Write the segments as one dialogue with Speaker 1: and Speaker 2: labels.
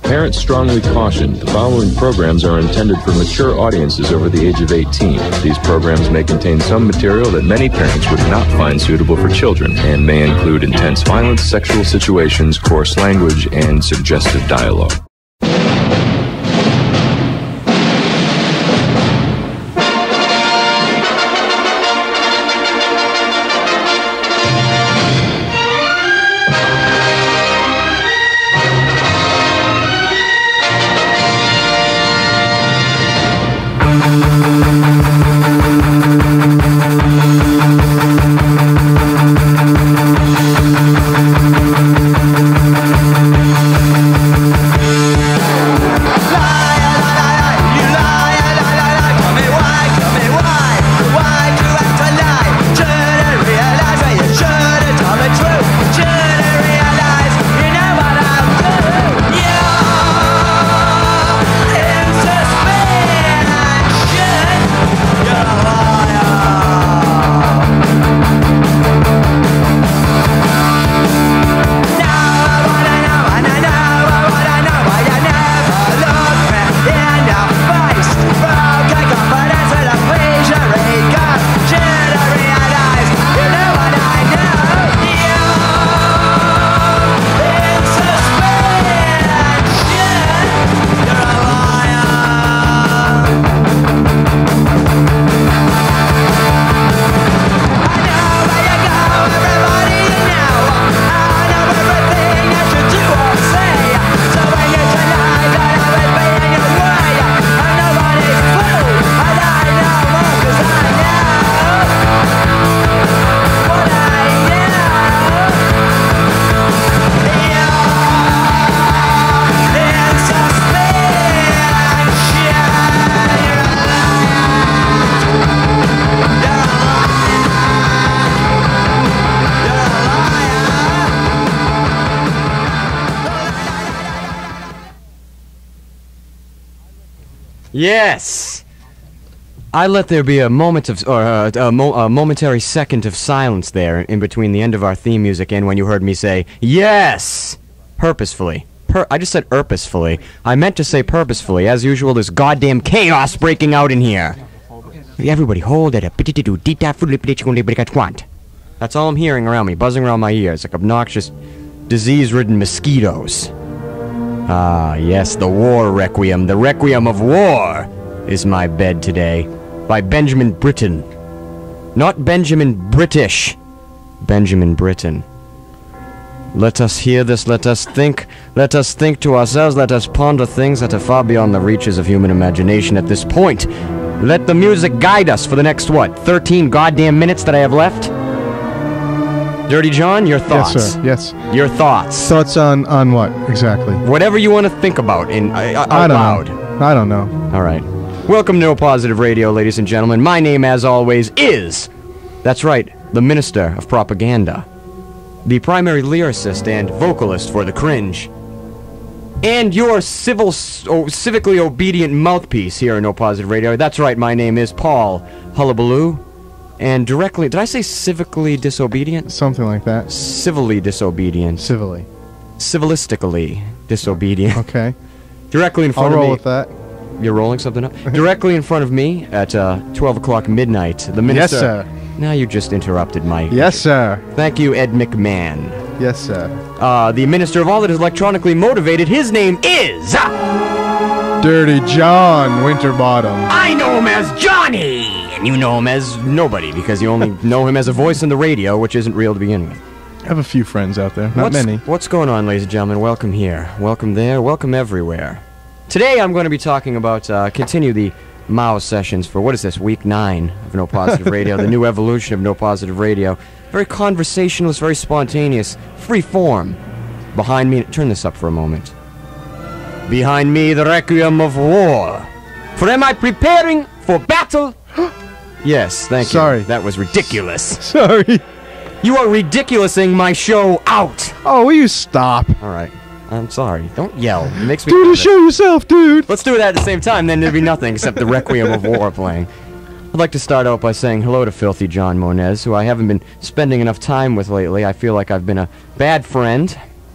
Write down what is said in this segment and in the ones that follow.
Speaker 1: Parents strongly caution the following programs are intended for mature audiences over the age of 18. These programs may contain some material that many parents would not find suitable for children and may include intense violence, sexual situations, coarse language, and suggestive dialogue.
Speaker 2: Yes! I let there be a moment of, a momentary second of silence there in between the end of our theme music and when you heard me say, yes! Purposefully. I just said purposefully. I meant to say purposefully. As usual, there's goddamn chaos breaking out in here. Everybody hold it. That's all I'm hearing around me, buzzing around my ears like obnoxious, disease-ridden mosquitoes. Ah, yes, the War Requiem. The Requiem of War is my bed today. By Benjamin Britten. Not Benjamin British. Benjamin Britten. Let us hear this, let us think to ourselves, let us ponder things that are far beyond the reaches of human imagination at this point. Let the music guide us for the next, 13 goddamn minutes that I have left? Dirty John, your thoughts?
Speaker 3: Yes, sir. Yes.
Speaker 2: Your thoughts?
Speaker 3: Thoughts on what, exactly?
Speaker 2: Whatever you want to think about out loud.
Speaker 3: I don't know.
Speaker 2: All right. Welcome to No Positive Radio, ladies and gentlemen. My name, as always, is... That's right, the Minister of Propaganda. The primary lyricist and vocalist for The Cringe. And your civically obedient mouthpiece here at No Positive Radio. That's right, my name is Paul Hullabaloo. And directly... Did I say civically disobedient?
Speaker 3: Something like that.
Speaker 2: Civilly disobedient.
Speaker 3: Civilly.
Speaker 2: Civilistically disobedient.
Speaker 3: Okay.
Speaker 2: Directly in front of me...
Speaker 3: I'll roll with that.
Speaker 2: You're rolling something up? Directly in front of me at 12 o'clock midnight, the Minister...
Speaker 3: Yes, sir.
Speaker 2: Now you just interrupted my...
Speaker 3: Yes, sir.
Speaker 2: Thank you, Ed McMahon.
Speaker 3: Yes, sir.
Speaker 2: The Minister of all that is electronically motivated, his name is...
Speaker 3: Dirty John Winterbottom.
Speaker 2: I know him as Johnny! And you know him as nobody, because you only know him as a voice in the radio, which isn't real to begin with.
Speaker 3: I have a few friends out there, not many.
Speaker 2: What's going on, ladies and gentlemen? Welcome here. Welcome there. Welcome everywhere. Today I'm going to be talking about, continue the Mao sessions for, what is this, week 9 of No Positive Radio, the new evolution of No Positive Radio. Very conversationalist, very spontaneous, free form. Behind me, turn this up for a moment. Behind me, the Requiem of War. For am I preparing for battle? Yes, thank you.
Speaker 3: Sorry.
Speaker 2: That was ridiculous.
Speaker 3: Sorry.
Speaker 2: You are ridiculousing my show out.
Speaker 3: Oh, will you stop?
Speaker 2: All right. I'm sorry. Don't yell. It makes me...
Speaker 3: Do the show yourself, dude.
Speaker 2: Let's do that at the same time, then there'd be nothing except the Requiem of War playing. I'd like to start out by saying hello to Filthy John Moniz, who I haven't been spending enough time with lately. I feel like I've been a bad friend.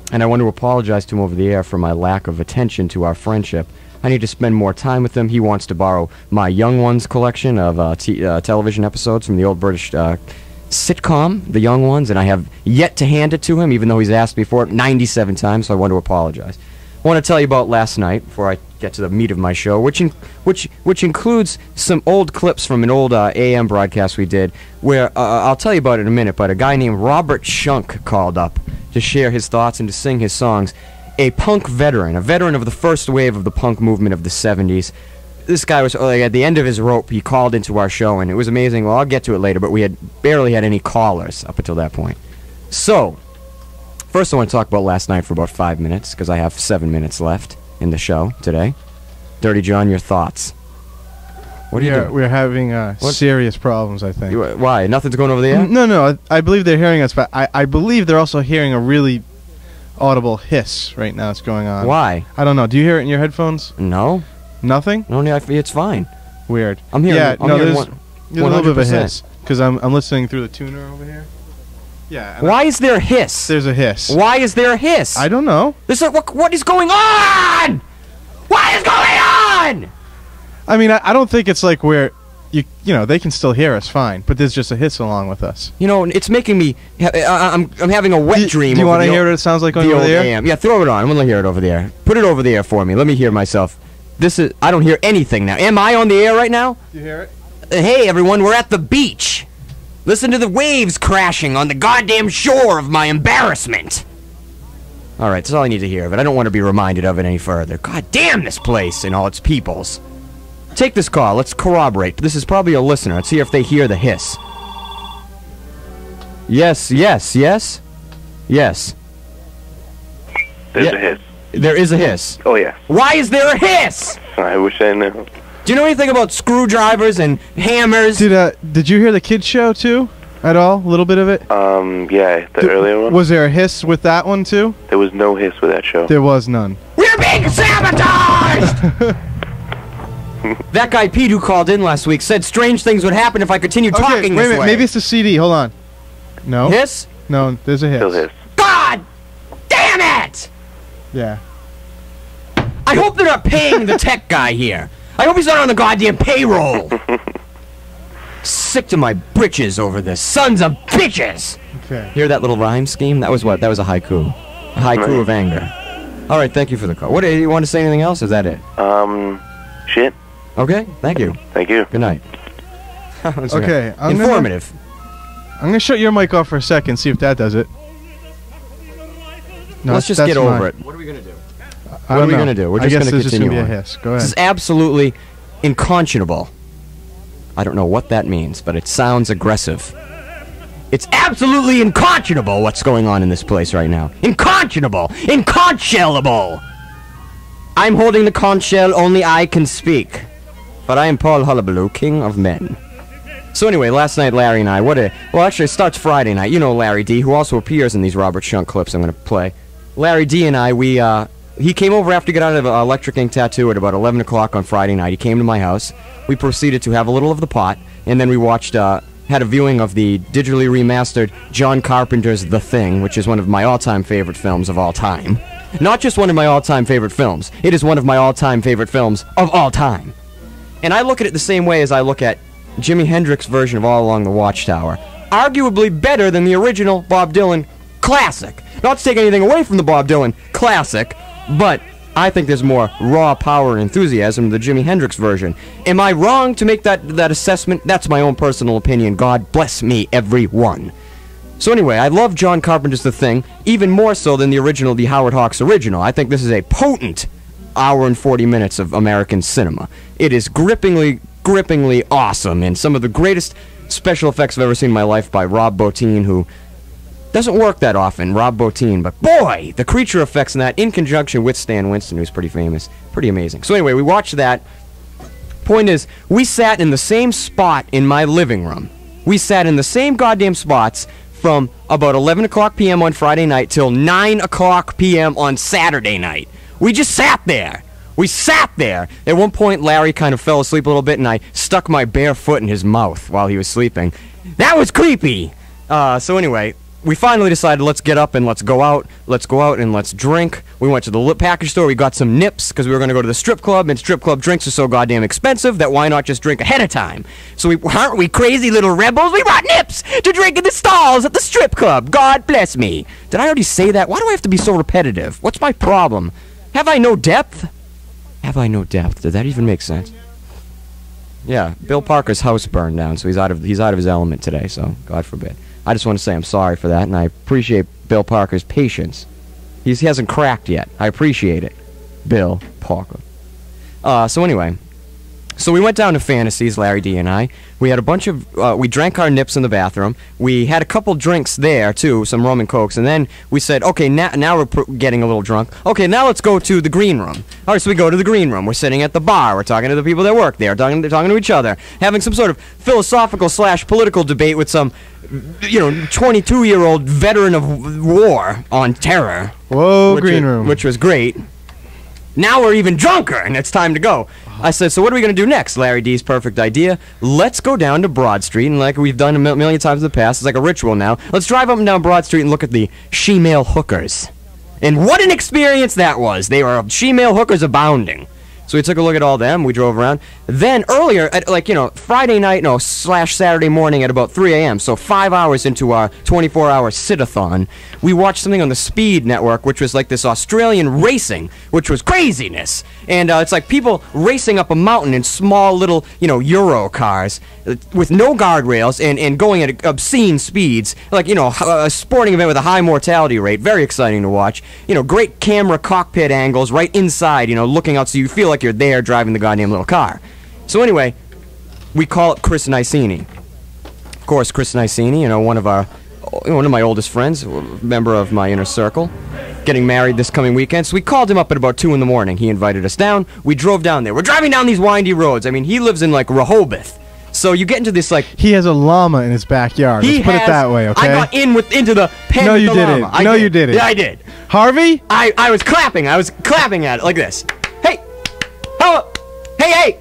Speaker 2: and I want to apologize to him over the air for my lack of attention to our friendship. I need to spend more time with him. He wants to borrow my Young Ones collection of television episodes from the old British sitcom, The Young Ones, and I have yet to hand it to him, even though he's asked me for it 97 times, so I want to apologize. I want to tell you about last night, before I get to the meat of my show, which includes some old clips from an old AM broadcast we did, where, I'll tell you about it in a minute, but a guy named Robert Shunk called up to share his thoughts and to sing his songs. A punk veteran, a veteran of the first wave of the punk movement of the 70s. This guy was, at the end of his rope, he called into our show, and it was amazing. Well, I'll get to it later, but we had barely had any callers up until that point. So, first I want to talk about last night for about 5 minutes, because I have 7 minutes left in the show today. Dirty John, your thoughts? What are you doing?
Speaker 3: We're having serious problems, I think.
Speaker 2: Why? Nothing's going over the air?
Speaker 3: No. I believe they're hearing us, but I believe they're also hearing a really audible hiss right now that's going on.
Speaker 2: Why?
Speaker 3: I don't know. Do you hear it in your headphones?
Speaker 2: No.
Speaker 3: Nothing?
Speaker 2: No, it's fine.
Speaker 3: Weird.
Speaker 2: I'm hearing.
Speaker 3: Yeah, there's a little bit of a
Speaker 2: 100%.
Speaker 3: hiss because I'm listening through the tuner over here. Yeah.
Speaker 2: Why is there a hiss?
Speaker 3: There's a hiss.
Speaker 2: Why is there a hiss?
Speaker 3: I don't know.
Speaker 2: What is going on? What is going on?
Speaker 3: I mean, I don't think it's like where you know they can still hear us fine, but there's just a hiss along with us.
Speaker 2: You know, it's making me. I'm having a wet dream.
Speaker 3: Do you want to hear what it sounds like on
Speaker 2: the
Speaker 3: over
Speaker 2: old
Speaker 3: there?
Speaker 2: AM. Yeah, throw it on. I'm gonna hear it over there. Put it over there for me. Let me hear myself. I don't hear anything now. Am I on the air right now?
Speaker 3: Do you hear it?
Speaker 2: Hey everyone, we're at the beach. Listen to the waves crashing on the goddamn shore of my embarrassment. Alright, that's all I need to hear of it. I don't want to be reminded of it any further. God damn this place and all its peoples. Take this call. Let's corroborate. This is probably a listener. Let's see if they hear the hiss. Yes.
Speaker 4: There's
Speaker 2: Yeah.
Speaker 4: a hiss.
Speaker 2: There is a hiss.
Speaker 4: Oh, yeah.
Speaker 2: Why is there a hiss?
Speaker 4: I wish I knew.
Speaker 2: Do you know anything about screwdrivers and hammers?
Speaker 3: Did you hear the kids show too? At all? A little bit of it?
Speaker 4: Yeah, the earlier one.
Speaker 3: Was there a hiss with that one too?
Speaker 4: There was no hiss with that show.
Speaker 3: There was none.
Speaker 2: We're being sabotaged! That guy Pete who called in last week said strange things would happen if I continued talking
Speaker 3: wait a
Speaker 2: this
Speaker 3: minute.
Speaker 2: way.
Speaker 3: Maybe it's the CD. Hold on. No.
Speaker 2: Hiss?
Speaker 3: No, there's a hiss.
Speaker 4: Still hiss.
Speaker 2: God damn it!
Speaker 3: Yeah.
Speaker 2: I hope they're not paying the tech guy here. I hope he's not on the goddamn payroll. Sick to my britches over this. Sons of bitches!
Speaker 3: Okay.
Speaker 2: Hear that little rhyme scheme? That was what? That was a haiku. A haiku of anger. Alright, thank you for the call. What, do you want to say anything else? Is that it?
Speaker 4: Shit.
Speaker 2: Okay, thank you.
Speaker 4: Thank you.
Speaker 2: Good night.
Speaker 3: Okay,
Speaker 2: Informative.
Speaker 3: I'm gonna shut your mic off for a second, see if that does it. No,
Speaker 2: Let's just
Speaker 3: that's
Speaker 2: get over
Speaker 3: mine.
Speaker 2: it. What are we gonna do?
Speaker 3: I
Speaker 2: What are
Speaker 3: don't
Speaker 2: we
Speaker 3: know.
Speaker 2: gonna do? We're
Speaker 3: I
Speaker 2: just
Speaker 3: guess
Speaker 2: gonna
Speaker 3: there's just
Speaker 2: continue
Speaker 3: gonna be a
Speaker 2: on.
Speaker 3: hiss. Go
Speaker 2: This is
Speaker 3: ahead.
Speaker 2: absolutely unconscionable. I don't know what that means, but it sounds aggressive. It's absolutely unconscionable what's going on in this place right now. Unconscionable! Inconsolable! I'm holding the conch shell only I can speak. But I am Paul Hullabaloo, king of men. So anyway, last night Larry and I, well actually it starts Friday night. You know Larry D, who also appears in these Robert Shunk clips I'm going to play. Larry D and I, he came over after he got out of Electric Ink Tattoo at about 11 o'clock on Friday night. He came to my house. We proceeded to have a little of the pot, and then we watched, had a viewing of the digitally remastered John Carpenter's The Thing, which is one of my all-time favorite films of all time. Not just one of my all-time favorite films, it is one of my all-time favorite films of all time. And I look at it the same way as I look at Jimi Hendrix's version of All Along the Watchtower. Arguably better than the original Bob Dylan classic. Not to take anything away from the Bob Dylan classic, but I think there's more raw power and enthusiasm in the Jimi Hendrix version. Am I wrong to make that assessment? That's my own personal opinion. God bless me, everyone. So anyway, I love John Carpenter's The Thing, even more so than the original, the Howard Hawks original. I think this is a potent hour and 40 minutes of American cinema. It is grippingly awesome, and some of the greatest special effects I've ever seen in my life by Rob Bottin, who doesn't work that often, Rob Bottin, but boy, the creature effects in that, in conjunction with Stan Winston, who's pretty famous, pretty amazing. So anyway, we watched that. Point is, we sat in the same spot in my living room. We sat in the same goddamn spots from about 11 o'clock p.m. on Friday night till 9 o'clock p.m. on Saturday night. We just sat there. We sat there. At one point, Larry kind of fell asleep a little bit, and I stuck my bare foot in his mouth while he was sleeping. That was creepy! So anyway, we finally decided, let's get up and let's go out. Let's go out and let's drink. We went to the package store. We got some nips because we were going to go to the strip club, and strip club drinks are so goddamn expensive that why not just drink ahead of time? So aren't we crazy little rebels? We brought nips to drink in the stalls at the strip club. God bless me. Did I already say that? Why do I have to be so repetitive? What's my problem? Have I no depth? Have I no depth? Does that even make sense? Yeah, Bill Parker's house burned down, so he's out of his element today, so God forbid. I just want to say I'm sorry for that, and I appreciate Bill Parker's patience. He hasn't cracked yet. I appreciate it. Bill Parker. So anyway, so we went down to Fantasies, Larry D and I. We had a bunch of, we drank our nips in the bathroom. We had a couple drinks there, too, some rum and cokes, and then we said, okay, now we're getting a little drunk. Okay, now let's go to the green room. All right, so we go to the green room. We're sitting at the bar. We're talking to the people that work there, talking to each other, having some sort of philosophical/political debate with some, 22-year-old veteran of war on terror.
Speaker 3: Whoa, green room.
Speaker 2: Which was great. Now we're even drunker, and it's time to go. I said, so what are we going to do next? Larry D's perfect idea. Let's go down to Broad Street, and like we've done a million times in the past, it's like a ritual now. Let's drive up and down Broad Street and look at the she-male hookers. And what an experience that was. They were she-male hookers abounding. So we took a look at all them. We drove around. Then earlier, at Friday night, Saturday morning at about 3 a.m., so 5 hours into our 24-hour sit-a-thon, we watched something on the Speed Network, which was like this Australian racing, which was craziness. And it's like people racing up a mountain in small little, Euro cars with no guardrails and going at obscene speeds. Like, a sporting event with a high mortality rate. Very exciting to watch. Great camera cockpit angles right inside, looking out so you feel like you're there driving the goddamn little car. So anyway, we call up Chris Nicini. Of course, Chris Nicini, one of my oldest friends, a member of my inner circle, getting married this coming weekend. So we called him up at about 2 in the morning. He invited us down. We drove down there. We're driving down these windy roads. I mean, he lives in Rehoboth. So you get into this
Speaker 3: He has a llama in his backyard. Let's put it that way, okay?
Speaker 2: I got into the pen.
Speaker 3: No,
Speaker 2: with
Speaker 3: you
Speaker 2: the
Speaker 3: didn't.
Speaker 2: llama.
Speaker 3: No, you didn't.
Speaker 2: Yeah, I did.
Speaker 3: Harvey?
Speaker 2: I was clapping. I was clapping at it like this. Hey! Oh! Hey!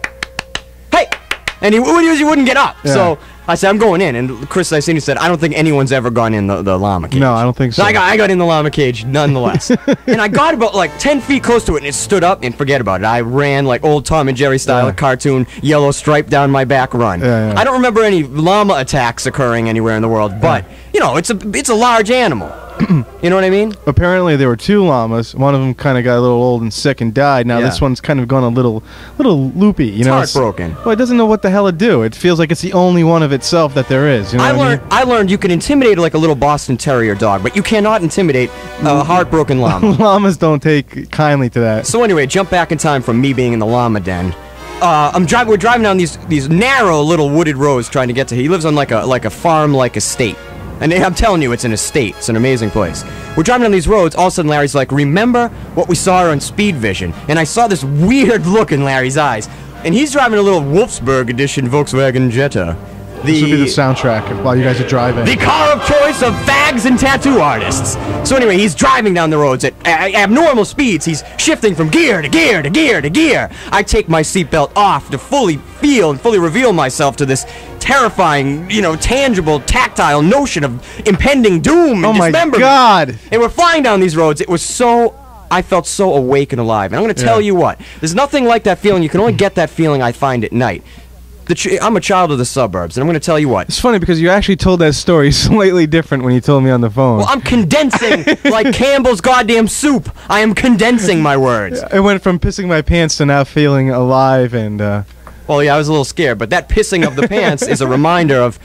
Speaker 2: And he wouldn't get up.
Speaker 3: Yeah.
Speaker 2: So I said, I'm going in. And Chris Nicini said, I don't think anyone's ever gone in the llama cage.
Speaker 3: No, I don't think so.
Speaker 2: I got in the llama cage nonetheless. And I got about 10 feet close to it, and it stood up, and forget about it. I ran like old Tom and Jerry style, a cartoon, yellow stripe down my back run.
Speaker 3: Yeah.
Speaker 2: I don't remember any llama attacks occurring anywhere in the world, but, it's a large animal. You know what I mean?
Speaker 3: Apparently there were 2 llamas. One of them kind of got a little old and sick and died. Now this one's kind of gone a little loopy.
Speaker 2: It's heartbroken.
Speaker 3: Well, it doesn't know what the hell to do. It feels like it's the only one of itself that there is. You know
Speaker 2: I learned you can intimidate like a little Boston Terrier dog, but you cannot intimidate a heartbroken llama.
Speaker 3: Llamas don't take kindly to that.
Speaker 2: So anyway, jump back in time from me being in the llama den. We're driving down these narrow little wooded roads trying to get to. He lives on like a farm-like estate. And I'm telling you, it's an estate. It's an amazing place. We're driving down these roads. All of a sudden, Larry's like, remember what we saw on Speed Vision? And I saw this weird look in Larry's eyes. And he's driving a little Wolfsburg edition Volkswagen Jetta.
Speaker 3: This will be the soundtrack while you guys are driving.
Speaker 2: The car of choice of fags and tattoo artists. So anyway, he's driving down the roads at abnormal speeds. He's shifting from gear to gear to gear to gear. I take my seatbelt off to fully feel and fully reveal myself to this terrifying, tangible, tactile notion of impending doom and dismemberment.
Speaker 3: Oh my God!
Speaker 2: And we're flying down these roads. It was I felt so awake and alive. And I'm going to tell you what. There's nothing like that feeling. You can only get that feeling I find at night. I'm a child of the suburbs, and I'm going to tell you what.
Speaker 3: It's funny because you actually told that story slightly different when you told me on the phone.
Speaker 2: Well, I'm condensing like Campbell's goddamn soup. I am condensing my words.
Speaker 3: I went from pissing my pants to now feeling alive and...
Speaker 2: Well, yeah, I was a little scared, but that pissing of the pants is a reminder of,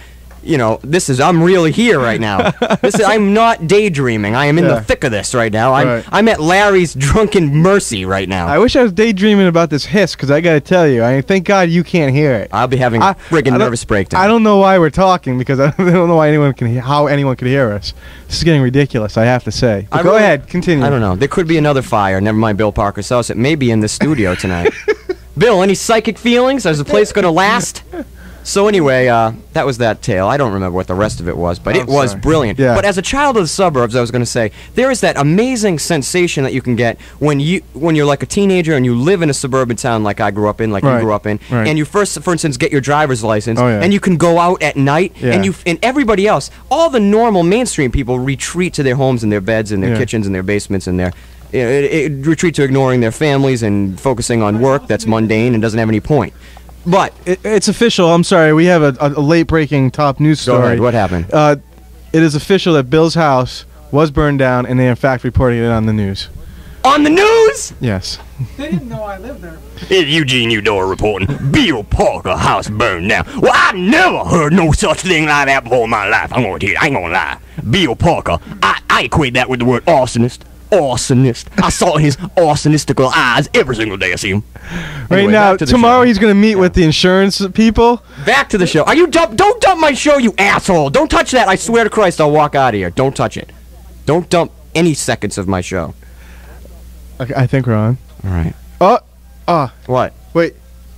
Speaker 2: I'm really here right now. I'm not daydreaming. I am in the thick of this right now. I'm at Larry's drunken mercy right now.
Speaker 3: I wish I was daydreaming about this hiss, because I got to tell you, thank God you can't hear it.
Speaker 2: I'll be having a friggin' nervous breakdown.
Speaker 3: I don't know why we're talking, because I don't know why how anyone could hear us. This is getting ridiculous, I have to say. But go ahead, continue.
Speaker 2: I don't know. There could be another fire. Never mind Bill Parker's house. It may be in the studio tonight. Bill, any psychic feelings? Is the place going to last? So anyway, that was that tale. I don't remember what the rest of it was, but it was
Speaker 3: sorry.
Speaker 2: brilliant.
Speaker 3: Yeah.
Speaker 2: But as a child of the suburbs, I was going to say, there is that amazing sensation that you can get when you're like a teenager and you live in a suburban town like I grew up in, like you
Speaker 3: Right.
Speaker 2: grew up in,
Speaker 3: Right.
Speaker 2: and you first, for instance, get your driver's license,
Speaker 3: Oh, yeah.
Speaker 2: and you can go out at night,
Speaker 3: Yeah.
Speaker 2: and everybody else, all the normal mainstream people retreat to their homes and their beds and their
Speaker 3: Yeah.
Speaker 2: kitchens and their basements and their retreat to ignoring their families and focusing on work that's mundane and doesn't have any point. But
Speaker 3: It's official. I'm sorry. We have a late-breaking top news
Speaker 2: go
Speaker 3: story.
Speaker 2: ahead, what happened?
Speaker 3: It is official that Bill's house was burned down, and they in fact reported it on the news.
Speaker 2: On the news?
Speaker 3: Yes.
Speaker 5: They didn't know I lived there.
Speaker 2: It's Eugene Eudora reporting. Bill Parker house burned down. Well, I never heard no such thing like that before in my life. I'm gonna tell you, I ain't gonna lie. Bill Parker, I equate that with the word arsonist. Arsonist. I saw his arsonistical eyes every single day I see him.
Speaker 3: Right
Speaker 2: Anyway,
Speaker 3: now,
Speaker 2: back to the
Speaker 3: tomorrow
Speaker 2: show.
Speaker 3: he's going to meet with the insurance people.
Speaker 2: Back to the show. Are you dump? Don't dump my show, you asshole. Don't touch that. I swear to Christ, I'll walk out of here. Don't touch it. Don't dump any seconds of my show.
Speaker 3: Okay, I think we're on.
Speaker 2: All right. What?
Speaker 3: Wait.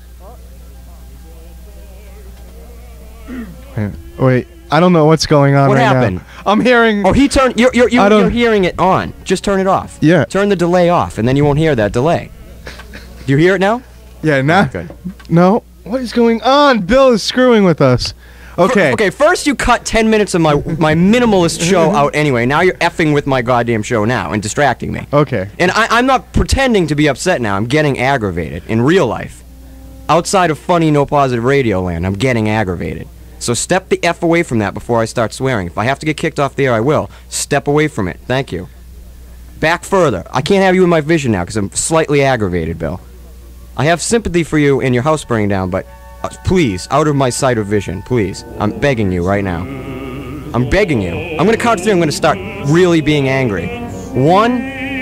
Speaker 3: Wait. I don't know what's going on
Speaker 2: What
Speaker 3: right
Speaker 2: happened?
Speaker 3: now. I'm hearing.
Speaker 2: Oh, he turned.
Speaker 3: I don't-
Speaker 2: You're hearing it on. Just turn it off.
Speaker 3: Yeah.
Speaker 2: Turn the delay off, and then you won't hear that delay. Do you hear it now?
Speaker 3: Yeah, now.
Speaker 2: Good.
Speaker 3: No. What is going on? Bill is screwing with us. Okay.
Speaker 2: Okay, first you cut 10 minutes of my minimalist show out anyway. Now you're effing with my goddamn show now and distracting me.
Speaker 3: Okay.
Speaker 2: And I'm not pretending to be upset now. I'm getting aggravated in real life. Outside of funny, no positive radio land, I'm getting aggravated. So step the F away from that before I start swearing. If I have to get kicked off the air, I will. Step away from it. Thank you. Back further. I can't have you in my vision now because I'm slightly aggravated, Bill. I have sympathy for you and your house burning down, but please, out of my sight of vision, please. I'm begging you right now. I'm begging you. I'm going to count to 3. I'm going to start really being angry. 1,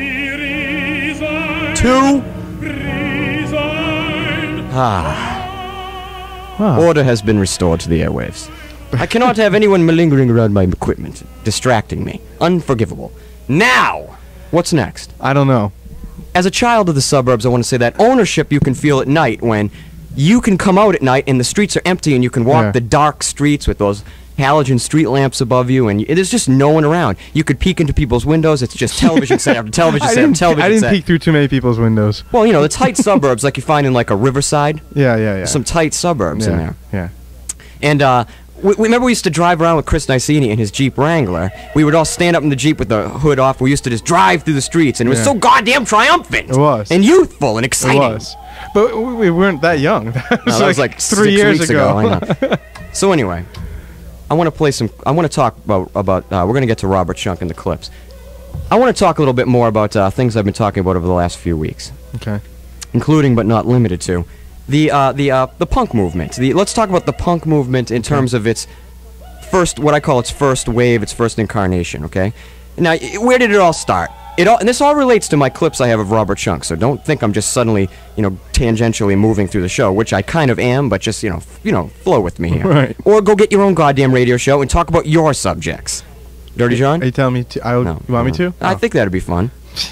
Speaker 2: 2.
Speaker 3: Wow.
Speaker 2: Order has been restored to the airwaves. I cannot have anyone malingering around my equipment, distracting me. Unforgivable. Now, what's next?
Speaker 3: I don't know.
Speaker 2: As a child of the suburbs, I want to say that ownership you can feel at night when you can come out at night and the streets are empty and you can walk
Speaker 3: Yeah.
Speaker 2: the dark streets with those halogen street lamps above you and there's just no one around. You could peek into people's windows. It's just television set after television set after television
Speaker 3: I didn't
Speaker 2: set.
Speaker 3: peek through too many people's windows.
Speaker 2: Well, you know, the tight suburbs like you find in like a Riverside.
Speaker 3: Yeah.
Speaker 2: Some tight suburbs in there.
Speaker 3: Yeah.
Speaker 2: And we remember we used to drive around with Chris Nicini in his Jeep Wrangler. We would all stand up in the Jeep with the hood off. We used to just drive through the streets, and it was
Speaker 3: Yeah.
Speaker 2: so goddamn triumphant.
Speaker 3: It was.
Speaker 2: And youthful and exciting.
Speaker 3: It was. But we weren't that young. That
Speaker 2: No, that was like
Speaker 3: 3
Speaker 2: 6
Speaker 3: years
Speaker 2: weeks
Speaker 3: ago.
Speaker 2: I know. So anyway, I want to talk about we're going to get to Robert Shunk and the Clips. I want to talk a little bit more about things I've been talking about over the last few weeks,
Speaker 3: Okay.
Speaker 2: including but not limited to the punk movement. Let's talk about the punk movement in terms of its first, what I call its first wave, its first incarnation. Okay. Now, where did it all start? And this all relates to my clips I have of Robert Shunk, so don't think I'm just suddenly, tangentially moving through the show, which I kind of am, but just, flow with me here.
Speaker 3: Right.
Speaker 2: Or go get your own goddamn radio show and talk about your subjects. Dirty John?
Speaker 3: Are you telling me to?
Speaker 2: No,
Speaker 3: You want me to?
Speaker 2: I
Speaker 3: Oh.
Speaker 2: think that'd be fun.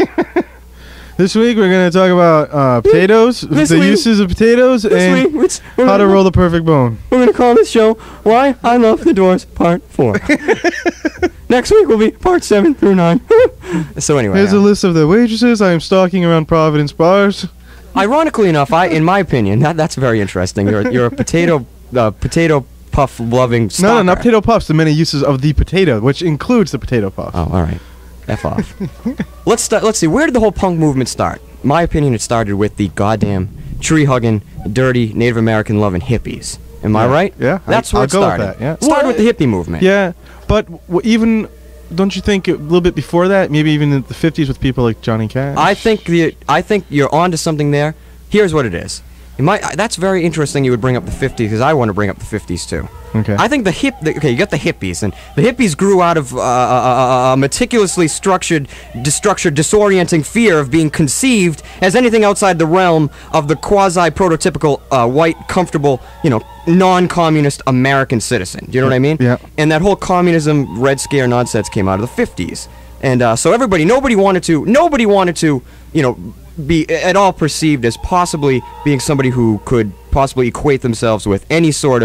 Speaker 3: This week we're going to talk about potatoes,
Speaker 2: This
Speaker 3: the
Speaker 2: week-
Speaker 3: uses of potatoes, and how to roll the perfect bone.
Speaker 2: We're going to call this show Why I Love the Doors Part 4. Next week will be Part 7 through 9. So anyway.
Speaker 3: Here's a list of the waitresses I am stalking around Providence bars.
Speaker 2: Ironically enough, in my opinion, that's very interesting. You're a potato puff loving stalker.
Speaker 3: No, not potato puffs. The many uses of the potato, which includes the potato puff.
Speaker 2: Oh, all right. F off. Let's see. Where did the whole punk movement start? My opinion, it started with the goddamn tree-hugging, dirty, Native American-loving hippies. Am I right?
Speaker 3: Yeah,
Speaker 2: That's where
Speaker 3: I'll
Speaker 2: it
Speaker 3: go with
Speaker 2: started.
Speaker 3: that, yeah.
Speaker 2: It started with the hippie movement.
Speaker 3: Yeah, but even don't you think a little bit before that, maybe even in the 50s with people like Johnny Cash?
Speaker 2: I think you're onto something there. Here's what it is. That's very interesting you would bring up the 50s, because I want to bring up the 50s too.
Speaker 3: Okay.
Speaker 2: I think you got the hippies, and the hippies grew out of a meticulously structured, disorienting fear of being conceived as anything outside the realm of the quasi-prototypical white, comfortable, non-communist American citizen. Do you know what I mean?
Speaker 3: Yeah.
Speaker 2: And that whole communism, Red Scare nonsense came out of the 50s. And so nobody wanted to, be at all perceived as possibly being somebody who could possibly equate themselves with any sort of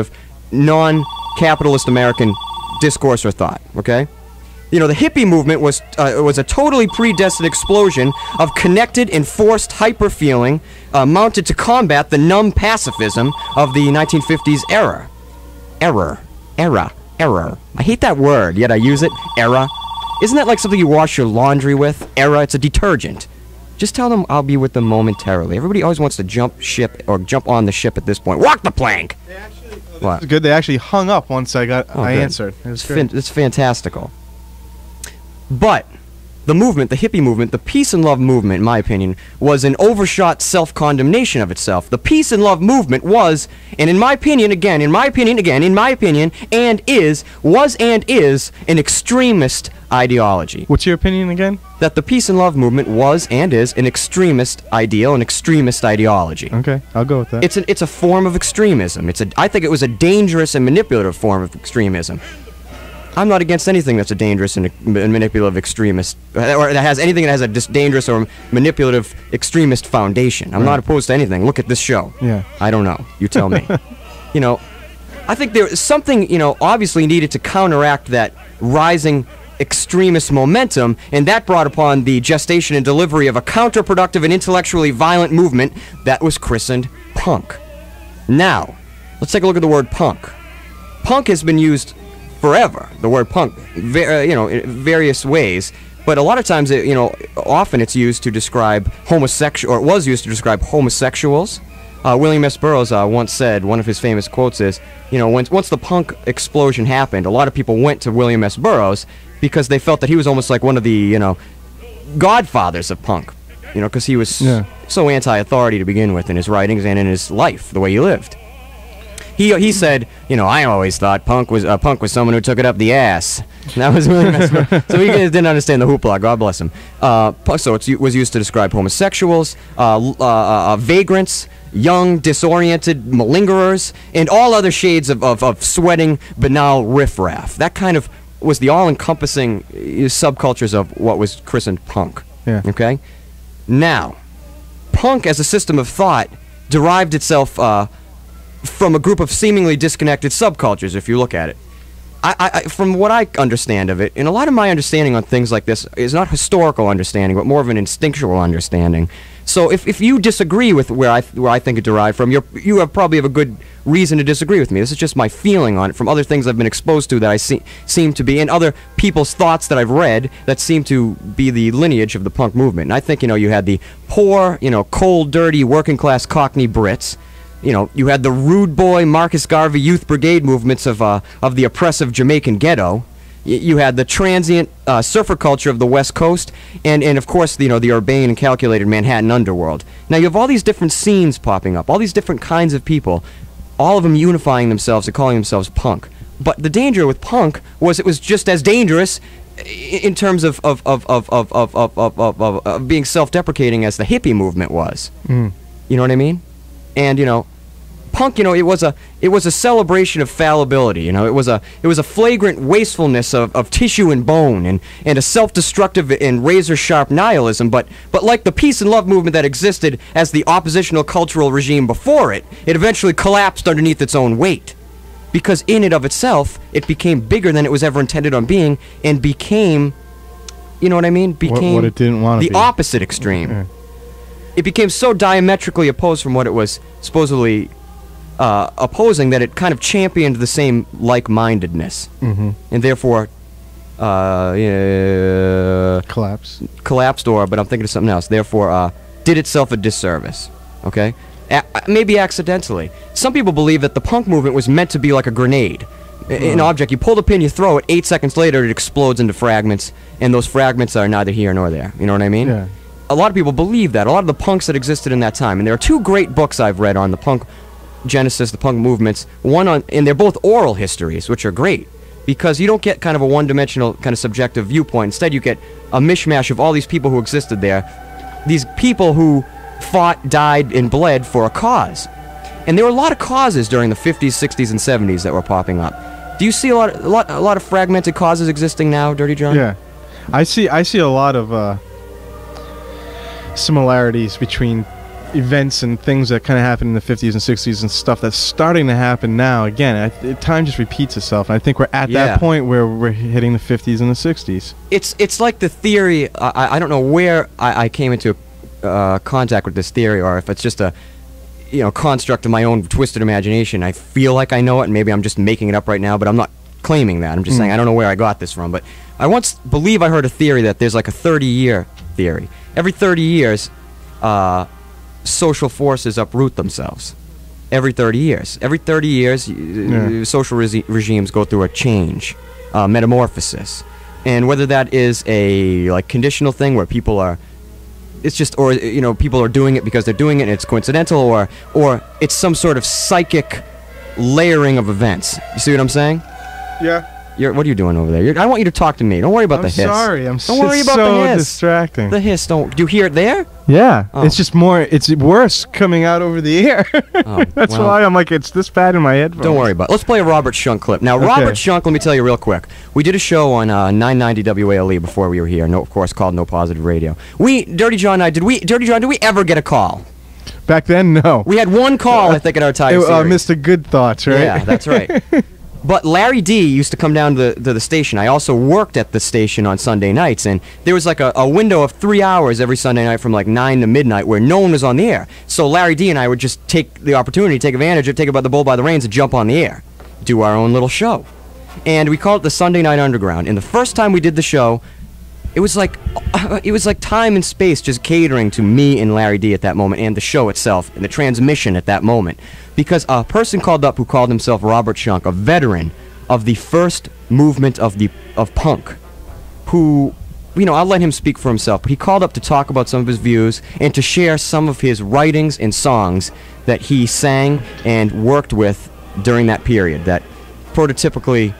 Speaker 2: non-capitalist American discourse or thought, okay? You know, the hippie movement was a totally predestined explosion of connected and forced hyper-feeling mounted to combat the numb pacifism of the 1950s era. Error. I hate that word, yet I use it. Era. Isn't that like something you wash your laundry with? Era, it's a detergent. Just tell them I'll be with them momentarily. Everybody always wants to jump ship or jump on the ship at this point. Walk the plank! What?
Speaker 3: It's good. They actually hung up once I answered. It was great.
Speaker 2: It's fantastical. But the movement, the hippie movement, the peace and love movement, in my opinion, was an overshot self-condemnation of itself. The peace and love movement was, and in my opinion, was and is an extremist ideology.
Speaker 3: What's your opinion again?
Speaker 2: That the peace and love movement was and is an extremist ideal, an extremist ideology.
Speaker 3: Okay, I'll go with that.
Speaker 2: It's a form of extremism. I think it was a dangerous and manipulative form of extremism. I'm not against anything that's a dangerous and manipulative extremist, or that has anything that has a dangerous or manipulative extremist foundation. I'm not opposed to anything. Look at this show.
Speaker 3: Yeah.
Speaker 2: I don't know. You tell me. You know, I think there is something, you know, obviously needed to counteract that rising extremist momentum, and that brought upon the gestation and delivery of a counterproductive and intellectually violent movement that was christened punk. Now, let's take a look at the word punk. Punk has been used forever, the word punk, in various ways, but a lot of times, often it's used to describe homosexual, or it was used to describe homosexuals. William S. Burroughs once said, one of his famous quotes is, once the punk explosion happened, a lot of people went to William S. Burroughs because they felt that he was almost like one of the, godfathers of punk, because he was so anti-authority to begin with in his writings and in his life, the way he lived. He said, I always thought punk was someone who took it up the ass. And that was William S. Burroughs. So he didn't understand the hoopla. God bless him. So it was used to describe homosexuals, vagrants, young, disoriented malingerers, and all other shades of sweating, banal riffraff. That kind of was the all-encompassing subcultures of what was christened punk.
Speaker 3: Yeah.
Speaker 2: Okay? Now, punk as a system of thought derived itself from a group of seemingly disconnected subcultures, if you look at it. From what I understand of it, and a lot of my understanding on things like this is not historical understanding, but more of an instinctual understanding. So if you disagree with where I think it derived from, you probably have a good reason to disagree with me. This is just my feeling on it from other things I've been exposed to that I seem to be, and other people's thoughts that I've read that seem to be the lineage of the punk movement. And I think, you had the poor, cold, dirty, working-class Cockney Brits. You had the rude boy Marcus Garvey Youth Brigade movements of the oppressive Jamaican ghetto. You had the transient surfer culture of the West Coast, and of course, the urbane and calculated Manhattan underworld. Now you have all these different scenes popping up, all these different kinds of people, all of them unifying themselves and calling themselves punk. But the danger with punk was it was just as dangerous in terms of being self-deprecating as the hippie movement was.
Speaker 3: Mm.
Speaker 2: You know what I mean? And punk, it was a celebration of fallibility. It was a flagrant wastefulness of tissue and bone, and a self-destructive and razor-sharp nihilism. But like the peace and love movement that existed as the oppositional cultural regime before it, it eventually collapsed underneath its own weight, because in and of itself, it became bigger than it was ever intended on being, and became, what I mean? Became
Speaker 3: what it didn't want to be.
Speaker 2: The opposite extreme.
Speaker 3: Yeah.
Speaker 2: It became so diametrically opposed from what it was supposedly opposing that it kind of championed the same like-mindedness, and therefore collapsed, but I'm thinking of something else. Therefore, did itself a disservice. Okay, maybe accidentally. Some people believe that the punk movement was meant to be like a grenade, an object. You pull the pin, you throw it. 8 seconds later, it explodes into fragments, and those fragments are neither here nor there. You know what I mean?
Speaker 3: Yeah.
Speaker 2: A lot of people believe that. A lot of the punks that existed in that time, and there are two great books I've read on the punk genesis, the punk movements. And they're both oral histories, which are great because you don't get kind of a one-dimensional kind of subjective viewpoint. Instead, you get a mishmash of all these people who existed there, these people who fought, died, and bled for a cause. And there were a lot of causes during the 50s, 60s, and 70s that were popping up. Do you see a lot of fragmented causes existing now, Dirty John?
Speaker 3: Yeah, I see a lot of similarities between events and things that kind of happened in the 50s and 60s and stuff that's starting to happen now. Again, time just repeats itself, and I think we're at that point where we're hitting the 50s and the 60s.
Speaker 2: It's like the theory. I don't know where I came into contact with this theory, or if it's just a construct of my own twisted imagination. I feel like I know it, and maybe I'm just making it up right now, but I'm not claiming that. I'm just saying I don't know where I got this from. But I once believe I heard a theory that there's like a 30-year theory. Every 30 years, social forces uproot themselves. Every 30 years. Every 30 years, social regimes go through a change, metamorphosis. And whether that is a conditional thing where people are, it's just, or people are doing it because they're doing it and it's coincidental, or it's some sort of psychic layering of events. You see what I'm saying?
Speaker 3: Yeah.
Speaker 2: What are you doing over there? I want you to talk to me. Don't worry about the hiss.
Speaker 3: Sorry,
Speaker 2: don't worry about
Speaker 3: so
Speaker 2: the hiss.
Speaker 3: distracting.
Speaker 2: The hiss, do you hear it there?
Speaker 3: Yeah,
Speaker 2: Oh.
Speaker 3: it's just more. It's worse coming out over the air. That's why I'm like, it's this bad in my headphones.
Speaker 2: Don't worry about it. Let's play a Robert Shunk clip. Now,
Speaker 3: Okay.
Speaker 2: Robert Shunk, let me tell you real quick. We did a show on 990 WALE before we were here. Of course, called No Positive Radio. Dirty John and I, did we ever get a call?
Speaker 3: Back then, no.
Speaker 2: We had one call, I think, in our entire series.
Speaker 3: Mr. Good Thoughts, right?
Speaker 2: Yeah, that's right. But Larry D used to come down to the station. I also worked at the station on Sunday nights, and there was like a window of 3 hours every Sunday night from like 9 to midnight where no one was on the air. So Larry D and I would just take the opportunity, take advantage of, take it by the bull by the reins, and jump on the air, do our own little show. And we called it the Sunday Night Underground. And the first time we did the show, it was like time and space just catering to me and Larry D at that moment, and the show itself, and the transmission at that moment. Because a person called up who called himself Robert Shunk, a veteran of the first movement of punk, who, I'll let him speak for himself, but he called up to talk about some of his views and to share some of his writings and songs that he sang and worked with during that period, that prototypically,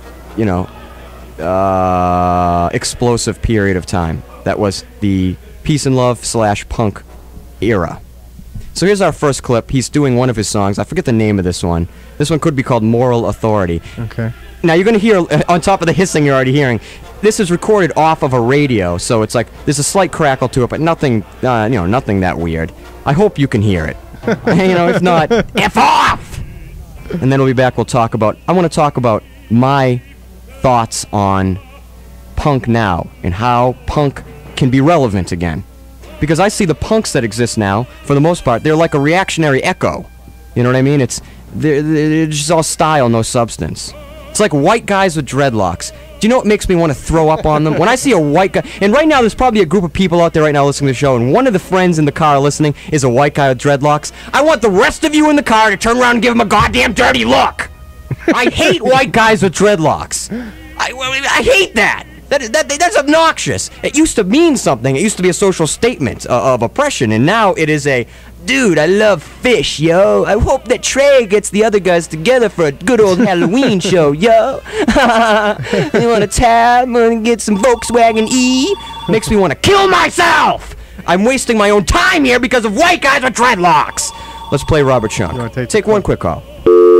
Speaker 2: explosive period of time. That was the peace and love / punk era. So here's our first clip. He's doing one of his songs. I forget the name of this one. This one could be called Moral Authority.
Speaker 3: Okay.
Speaker 2: Now you're going to hear, on top of the hissing you're already hearing, this is recorded off of a radio, so it's like there's a slight crackle to it, but nothing, nothing that weird. I hope you can hear it. If not, F off! And then we'll be back. I want to talk about my thoughts on punk now and how punk can be relevant again. Because I see the punks that exist now, for the most part, they're like a reactionary echo. You know what I mean? They're just all style, no substance. It's like white guys with dreadlocks. Do you know what makes me want to throw up on them? When I see a white guy, and right now there's probably a group of people out there right now listening to the show, and one of the friends in the car listening is a white guy with dreadlocks. I want the rest of you in the car to turn around and give him a goddamn dirty look. I hate white guys with dreadlocks. I hate that. That's obnoxious. It used to mean something. It used to be a social statement of oppression, and now it is a, dude, I love fish, yo. I hope that Trey gets the other guys together for a good old Halloween show, yo. You want a tab? I'm gonna get some Volkswagen E. Makes me want to kill myself. I'm wasting my own time here because of white guys with dreadlocks. Let's play Robert Shunk. Take one quick call.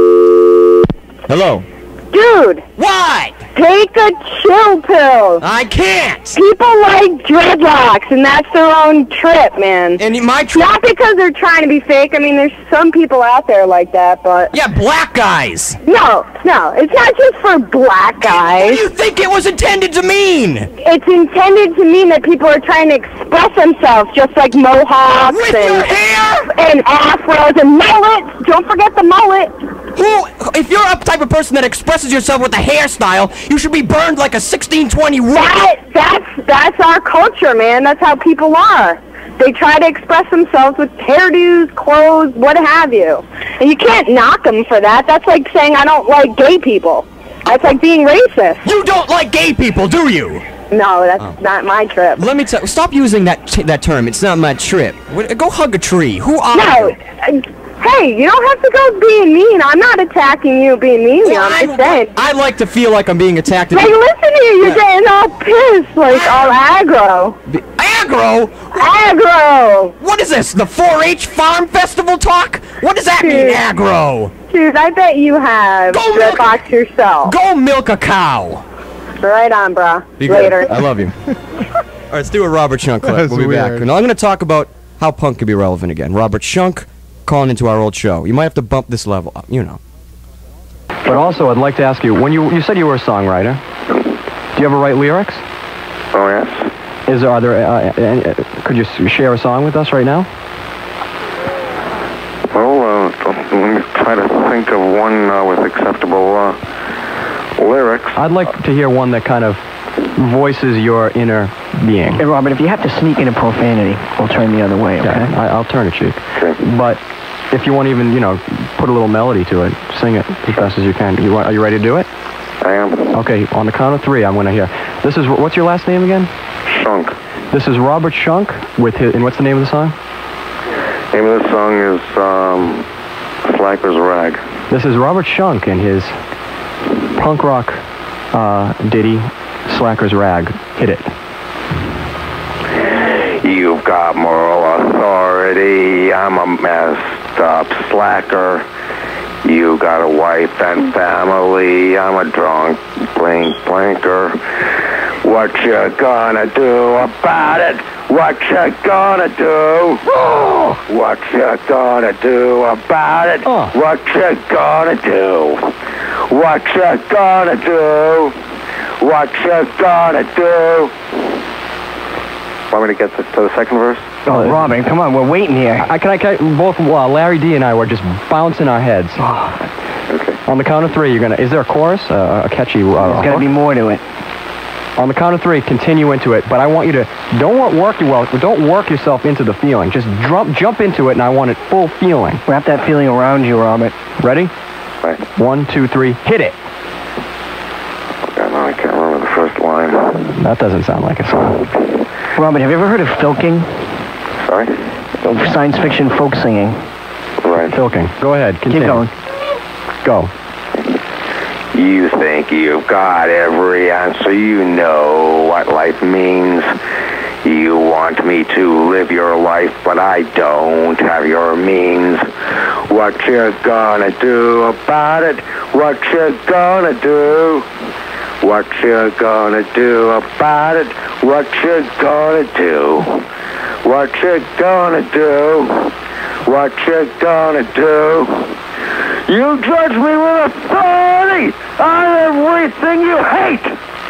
Speaker 2: Hello.
Speaker 6: Dude,
Speaker 2: What?
Speaker 6: take a chill pill.
Speaker 2: I can't.
Speaker 6: People like dreadlocks, and that's their own trip, man.
Speaker 2: And my
Speaker 6: Not because they're trying to be fake. I mean, there's some people out there like that, but...
Speaker 2: Yeah, black guys.
Speaker 6: No, it's not just for black
Speaker 2: What do
Speaker 6: guys.
Speaker 2: you think it was intended to mean?
Speaker 6: It's intended to mean that people are trying to express themselves, just like mohawks
Speaker 2: With your hair?
Speaker 6: and afros and mullets. Don't forget the mullet.
Speaker 2: If you're a type of person that expresses yourself with a hairstyle, you should be burned like a 1620 rock.
Speaker 6: That's our culture, man. That's how people are. They try to express themselves with hairdos, clothes, what have you. And you can't knock them for that. That's like saying I don't like gay people. That's like being racist.
Speaker 2: You don't like gay people, do you?
Speaker 6: No, that's not my trip.
Speaker 2: Let me stop using that term. It's not my trip. Go hug a tree. Who are
Speaker 6: No.
Speaker 2: you?
Speaker 6: Hey, you don't have to go being mean. I'm not attacking you being mean. I'm just saying.
Speaker 2: I like to feel like I'm being attacked.
Speaker 6: Hey, listen to you. You're getting all pissed, like all aggro.
Speaker 2: Aggro?
Speaker 6: Aggro.
Speaker 2: What is this? The 4-H Farm Festival talk? What does that mean, aggro?
Speaker 6: Dude, I bet you have dreadlocks yourself.
Speaker 2: Go milk a cow.
Speaker 6: Right on, brah.
Speaker 2: Be
Speaker 6: Later.
Speaker 2: good. I love you. All right, let's do a Robert Shunk clip.
Speaker 3: That's
Speaker 2: We'll be back.
Speaker 3: weird.
Speaker 2: And I'm going to talk about how punk could be relevant again. Robert Shunk calling into our old show. You might have to bump this level up, you know. But also, I'd like to ask you, when you said you were a songwriter, do you ever write lyrics?
Speaker 4: Oh, yes.
Speaker 2: Are there, could you share a song with us right now?
Speaker 4: Well, let me try to think of one with acceptable lyrics.
Speaker 2: I'd like to hear one that kind of voices your inner being.
Speaker 7: Hey, Robert, if you have to sneak in a profanity, we'll turn the other way, okay?
Speaker 2: I'll turn it, Chief.
Speaker 4: Okay.
Speaker 2: But if you want to even, put a little melody to it, sing it as fast as you can. Are you ready to do it?
Speaker 4: I am.
Speaker 2: Okay, on the count of 3, I'm going to hear. This is, what's your last name again?
Speaker 4: Shunk.
Speaker 2: This is Robert Shunk with his, and what's the name of the song?
Speaker 4: The name of the song is Slacker's Rag.
Speaker 2: This is Robert Shunk and his punk rock ditty, Slacker's Rag. Hit it.
Speaker 4: You've got moral authority. I'm a messed up slacker. You got a wife and family. I'm a drunk blinker. What you gonna do about it? What you gonna do? What you gonna do about it? What you gonna do? What you gonna do? What you gonna do? Want me to get to the second verse?
Speaker 7: Oh, Robin, come on, we're waiting here.
Speaker 2: Both Larry D and I were just bouncing our heads.
Speaker 4: Okay.
Speaker 2: On the count of 3, is there a chorus? A catchy
Speaker 7: There's got to be more to it.
Speaker 2: On the count of 3, continue into it, but I want you to, don't work yourself into the feeling. Just jump into it, and I want it full feeling.
Speaker 7: Wrap that feeling around you, Robert.
Speaker 2: Ready?
Speaker 4: Right.
Speaker 2: 1, 2, 3, hit it.
Speaker 4: I can't remember the first line.
Speaker 2: That doesn't sound like a song.
Speaker 7: Robert, have you ever heard of filking?
Speaker 4: Sorry?
Speaker 7: Science fiction folk singing.
Speaker 4: Right.
Speaker 2: Filking. Go ahead, continue.
Speaker 7: Keep going.
Speaker 2: Go.
Speaker 4: You think you've got every answer, you know what life means. You want me to live your life, but I don't have your means. What you gonna do about it? What you gonna do? What you gonna do about it? What you gonna do? What you gonna do? What you gonna do? You judge me with authority on everything you hate.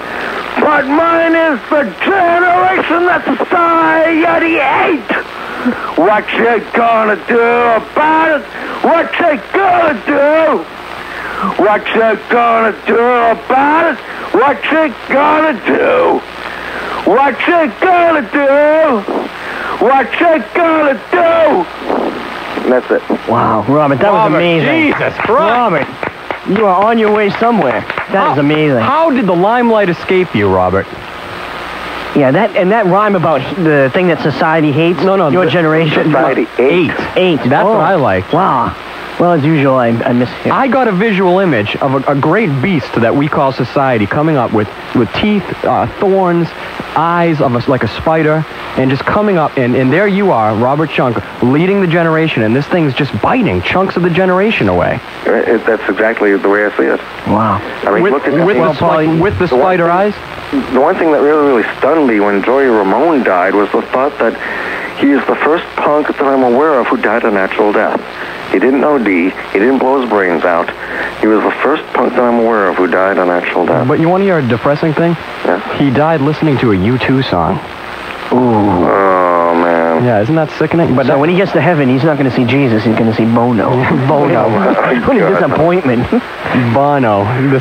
Speaker 4: But mine is the generation that society ate. What you gonna do about it? What you gonna do? What you gonna do about it? What you gonna do? What you gonna do? What you gonna do? And that's it.
Speaker 7: Wow, Robert, that was amazing.
Speaker 2: Jesus Christ.
Speaker 7: Robert, you are on your way somewhere. That is amazing.
Speaker 2: How did the limelight escape you, Robert?
Speaker 7: Yeah, that rhyme about the thing that society hates.
Speaker 2: No,
Speaker 7: your generation.
Speaker 4: Society
Speaker 7: Eight. That's
Speaker 2: what I like.
Speaker 7: Wow. Well, as usual, I miss it.
Speaker 2: I got a visual image of a great beast that we call society coming up with teeth, thorns, eyes of like a spider, and just coming up, and there you are, Robert Shunk, leading the generation, and this thing's just biting chunks of the generation away.
Speaker 4: That's exactly the way I see it.
Speaker 7: Wow.
Speaker 4: I mean, look at
Speaker 2: with the spider eyes?
Speaker 4: The one thing that really stunned me when Joey Ramone died was the thought that he is the first punk that I'm aware of who died a natural death. He didn't OD. He didn't blow his brains out. He was the first punk that I'm aware of who died a natural death.
Speaker 2: But you want to hear a depressing thing?
Speaker 4: Yeah.
Speaker 2: He died listening to a U2 song.
Speaker 4: Ooh. Oh, man.
Speaker 2: Yeah, isn't that sickening? But
Speaker 7: So when he gets to heaven, he's not going to see Jesus. He's going to see Bono.
Speaker 2: Bono.
Speaker 7: What a disappointment.
Speaker 2: Bono.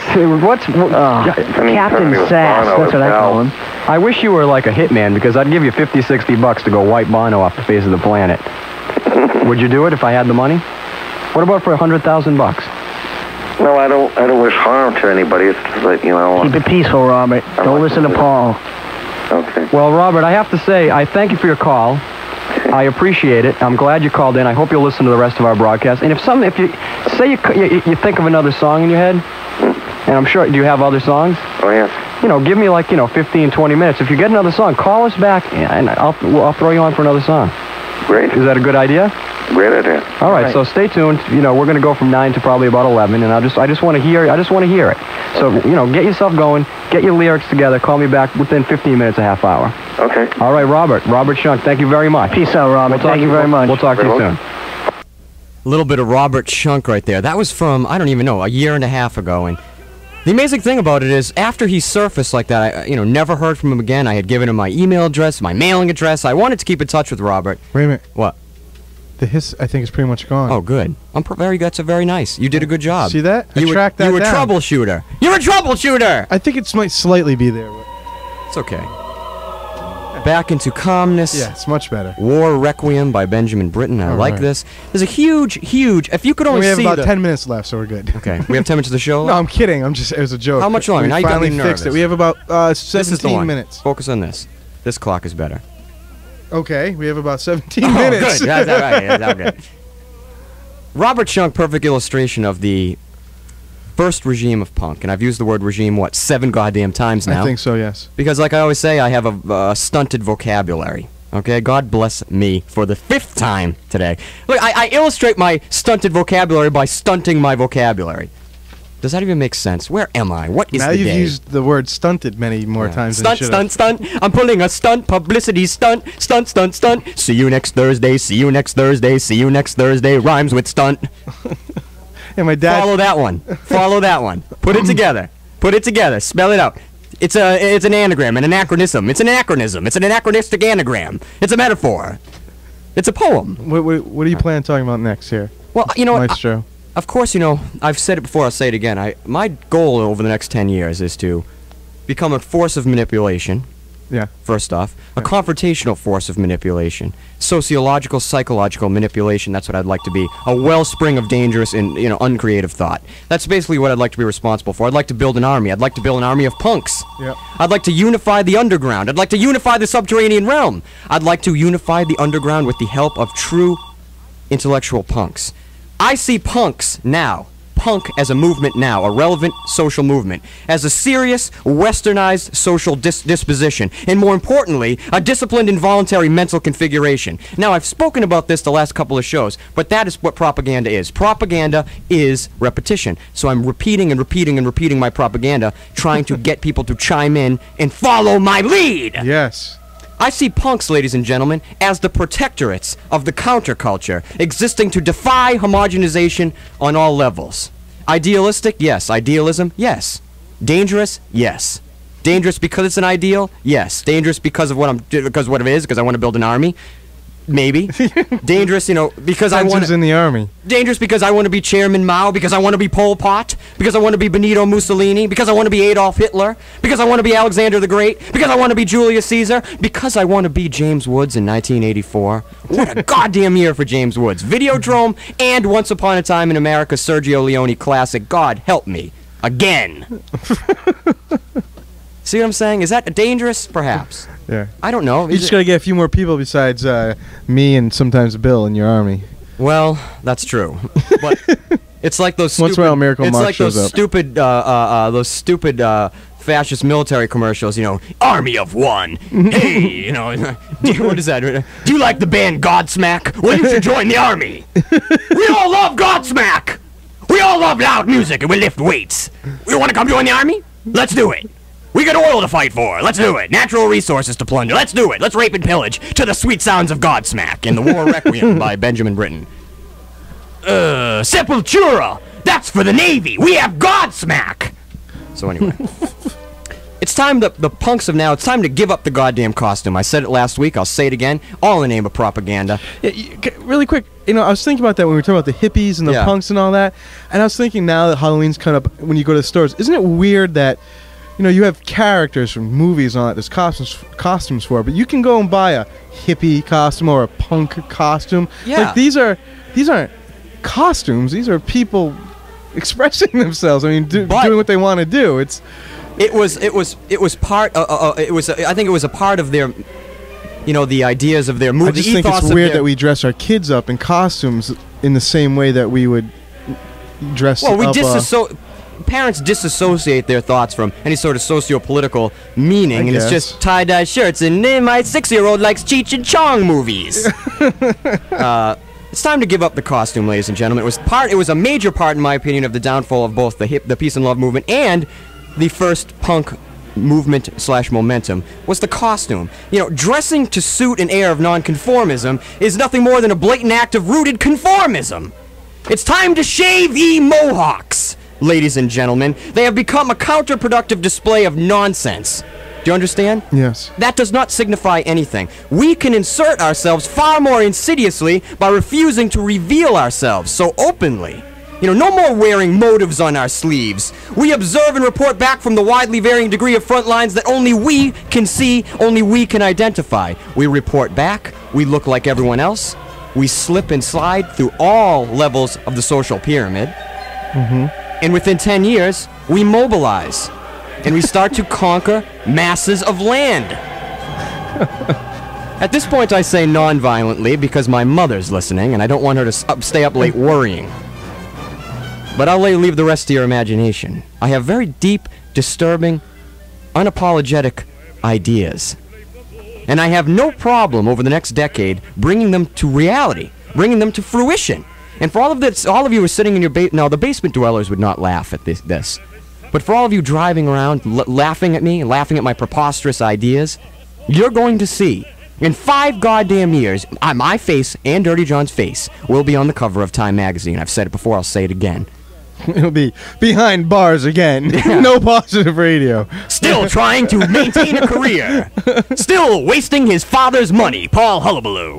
Speaker 7: Captain Sass. That's what I call him.
Speaker 2: I wish you were like a hitman, because I'd give you $50-$60 to go wipe Bono off the face of the planet. Would you do it if I had the money? What about for $100,000?
Speaker 4: No, I don't wish harm to anybody. It's just like,
Speaker 7: Keep it peaceful, Robert. Don't listen to Paul.
Speaker 4: Okay.
Speaker 2: Well, Robert, I have to say, I thank you for your call. I appreciate it. I'm glad you called in. I hope you'll listen to the rest of our broadcast. And if you say you think of another song in your head, and I'm sure, do you have other songs?
Speaker 4: Oh, yes.
Speaker 2: Give me 15, 20 minutes. If you get another song, call us back, and I'll throw you on for another song.
Speaker 4: Great.
Speaker 2: Is that a good idea?
Speaker 4: Great idea.
Speaker 8: All right, so stay tuned. You know, we're going to go from 9 to probably about 11, and I just want to hear it. So, you know, get yourself going, get your lyrics together, call me back within 15 minutes, a half hour.
Speaker 4: Okay.
Speaker 8: All right, Robert Shunk, thank you very much.
Speaker 7: Peace out, Robert. Thank you very much.
Speaker 8: We'll talk to you soon.
Speaker 2: A little bit of Robert Shunk right there. That was from, I don't even know, a year and a half ago, and the amazing thing about it is, after he surfaced like that, I never heard from him again. I had given him my email address, my mailing address. I wanted to keep in touch with Robert.
Speaker 3: Wait a minute.
Speaker 2: What?
Speaker 3: The hiss, I think, is pretty much gone.
Speaker 2: Oh, good. That's very nice. You did a good job.
Speaker 3: See that?
Speaker 2: You were a troubleshooter. You're a troubleshooter!
Speaker 3: I think it might slightly be there. But
Speaker 2: it's okay. Back into calmness.
Speaker 3: yeah, it's much better.
Speaker 2: War Requiem by Benjamin Britten. I like this. There's a huge, if you could only see
Speaker 3: we have about 10 minutes left, so we're good.
Speaker 2: Okay, we have 10 minutes of the show?
Speaker 3: No, I'm kidding. It was a joke.
Speaker 2: How much longer?
Speaker 3: We
Speaker 2: Now you got me
Speaker 3: finally fixed
Speaker 2: nervous.
Speaker 3: it. We have about
Speaker 2: This is the
Speaker 3: 17
Speaker 2: one.
Speaker 3: minutes.
Speaker 2: Focus on this. This clock is better.
Speaker 3: Okay, we have about 17
Speaker 2: Oh,
Speaker 3: minutes.
Speaker 2: good. That's all right. That's all good. Robert Shunk, perfect illustration of the first regime of punk. And I've used the word regime, 7 goddamn times now?
Speaker 3: I think so, yes.
Speaker 2: Because like I always say, I have a stunted vocabulary. Okay, God bless me for the 5th time today. Look, I illustrate my stunted vocabulary by stunting my vocabulary. Does that even make sense? Where am I? What is
Speaker 3: now
Speaker 2: the
Speaker 3: you've
Speaker 2: day?
Speaker 3: used the word stunted many more times than you should have.
Speaker 2: Stunt. I'm pulling a stunt, publicity stunt. See you next Thursday, see you next Thursday, rhymes with stunt.
Speaker 3: And my dad...
Speaker 2: Follow that one. Put it together. Spell it out. It's an anagram, an anachronism. It's an anachronism. It's an anachronistic anagram. It's a metaphor. It's a poem.
Speaker 3: What do you plan on talking about next here?
Speaker 2: Well, you know,
Speaker 3: Maestro.
Speaker 2: Of course, I've said it before, I'll say it again. My goal over the next 10 years is to become a force of manipulation.
Speaker 3: Yeah.
Speaker 2: First off, a confrontational force of manipulation, sociological, psychological manipulation. That's what I'd like to be. A wellspring of dangerous and uncreative thought. That's basically what I'd like to be responsible for. I'd like to build an army. I'd like to build an army of punks.
Speaker 3: Yep.
Speaker 2: I'd like to unify the underground. I'd like to unify the subterranean realm. I'd like to unify the underground with the help of true intellectual punks. I see punks now. Punk as a movement now, a relevant social movement, as a serious, westernized social disposition, and more importantly, a disciplined involuntary mental configuration. Now, I've spoken about this the last couple of shows, but that is what propaganda is. Propaganda is repetition. So I'm repeating my propaganda, trying to get people to chime in and follow my lead.
Speaker 3: Yes.
Speaker 2: I see punks, ladies and gentlemen, as the protectorates of the counterculture, existing to defy homogenization on all levels. Idealistic? Yes. Idealism? Yes. Dangerous? Yes. Dangerous because it's an ideal? Yes. Dangerous because of what it is, because I want to build an army? Maybe. Dangerous, because I want to...
Speaker 3: in the army.
Speaker 2: Dangerous because I want to be Chairman Mao, because I want to be Pol Pot, because I want to be Benito Mussolini, because I want to be Adolf Hitler, because I want to be Alexander the Great, because I want to be Julius Caesar, because I want to be James Woods in 1984. What a goddamn year for James Woods. Videodrome and Once Upon a Time in America Sergio Leone classic. God help me. Again. See what I'm saying? Is that dangerous? Perhaps.
Speaker 3: Yeah.
Speaker 2: I don't know.
Speaker 3: You just got to get a few more people besides me and sometimes Bill in your army.
Speaker 2: Well, that's true. But it's like those stupid...
Speaker 3: Once in a while, Miracle Mark shows up.
Speaker 2: Those stupid fascist military commercials, Army of One. Hey, what is that? Do you like the band Godsmack? Well, you should join the army. We all love Godsmack. We all love loud music and we lift weights. You want to come join the army? Let's do it. We got oil to fight for. Let's do it. Natural resources to plunder. Let's do it. Let's rape and pillage to the sweet sounds of Godsmack in the War Requiem by Benjamin Britten. Sepultura. That's for the Navy. We have Godsmack. So anyway. It's time the punks of now, it's time to give up the goddamn costume. I said it last week. I'll say it again. All in the name of propaganda.
Speaker 3: Yeah, really quick, I was thinking about that when we were talking about the hippies and the punks and all that. And I was thinking now that Halloween's coming up, when you go to the stores, isn't it weird that you have characters from movies and all that there's costumes for, but you can go and buy a hippie costume or a punk costume.
Speaker 2: Yeah.
Speaker 3: Like these aren't costumes. These are people expressing themselves. I mean, doing what they want to do.
Speaker 2: It was part. I think it was a part of their, the ideas of their movie.
Speaker 3: I just think it's weird that we dress our kids up in costumes in the same way that we would dress up.
Speaker 2: Well, parents disassociate their thoughts from any sort of socio-political meaning, and it's just tie-dye shirts, and my 6-year-old likes Cheech and Chong movies. It's time to give up the costume, ladies and gentlemen. It was a major part, in my opinion, of the downfall of both the peace and love movement and the first punk movement / momentum was the costume. You know, dressing to suit an air of nonconformism is nothing more than a blatant act of rooted conformism. It's time to shave ye mohawks, ladies and gentlemen. They have become a counterproductive display of nonsense. Do you understand?
Speaker 3: Yes.
Speaker 2: That does not signify anything. We can insert ourselves far more insidiously by refusing to reveal ourselves so openly. You know, no more wearing motives on our sleeves. We observe and report back from the widely varying degree of front lines that only we can see, only we can identify. We report back, we look like everyone else, we slip and slide through all levels of the social pyramid, and within 10 years, we mobilize, and we start to conquer masses of land. At this point, I say non-violently because my mother's listening, and I don't want her to stay up late worrying. But I'll leave the rest to your imagination. I have very deep, disturbing, unapologetic ideas. And I have no problem over the next decade bringing them to reality, bringing them to fruition. And for all of this, all of you who are sitting in your now the basement dwellers would not laugh at this. But for all of you driving around, laughing at me, laughing at my preposterous ideas, you're going to see, in 5 goddamn years, my face and Dirty John's face will be on the cover of Time magazine. I've said it before, I'll say it again.
Speaker 3: It'll be behind bars again.
Speaker 2: Yeah.
Speaker 3: No positive radio.
Speaker 2: Still trying to maintain a career. Still wasting his father's money, Paul Hullabaloo.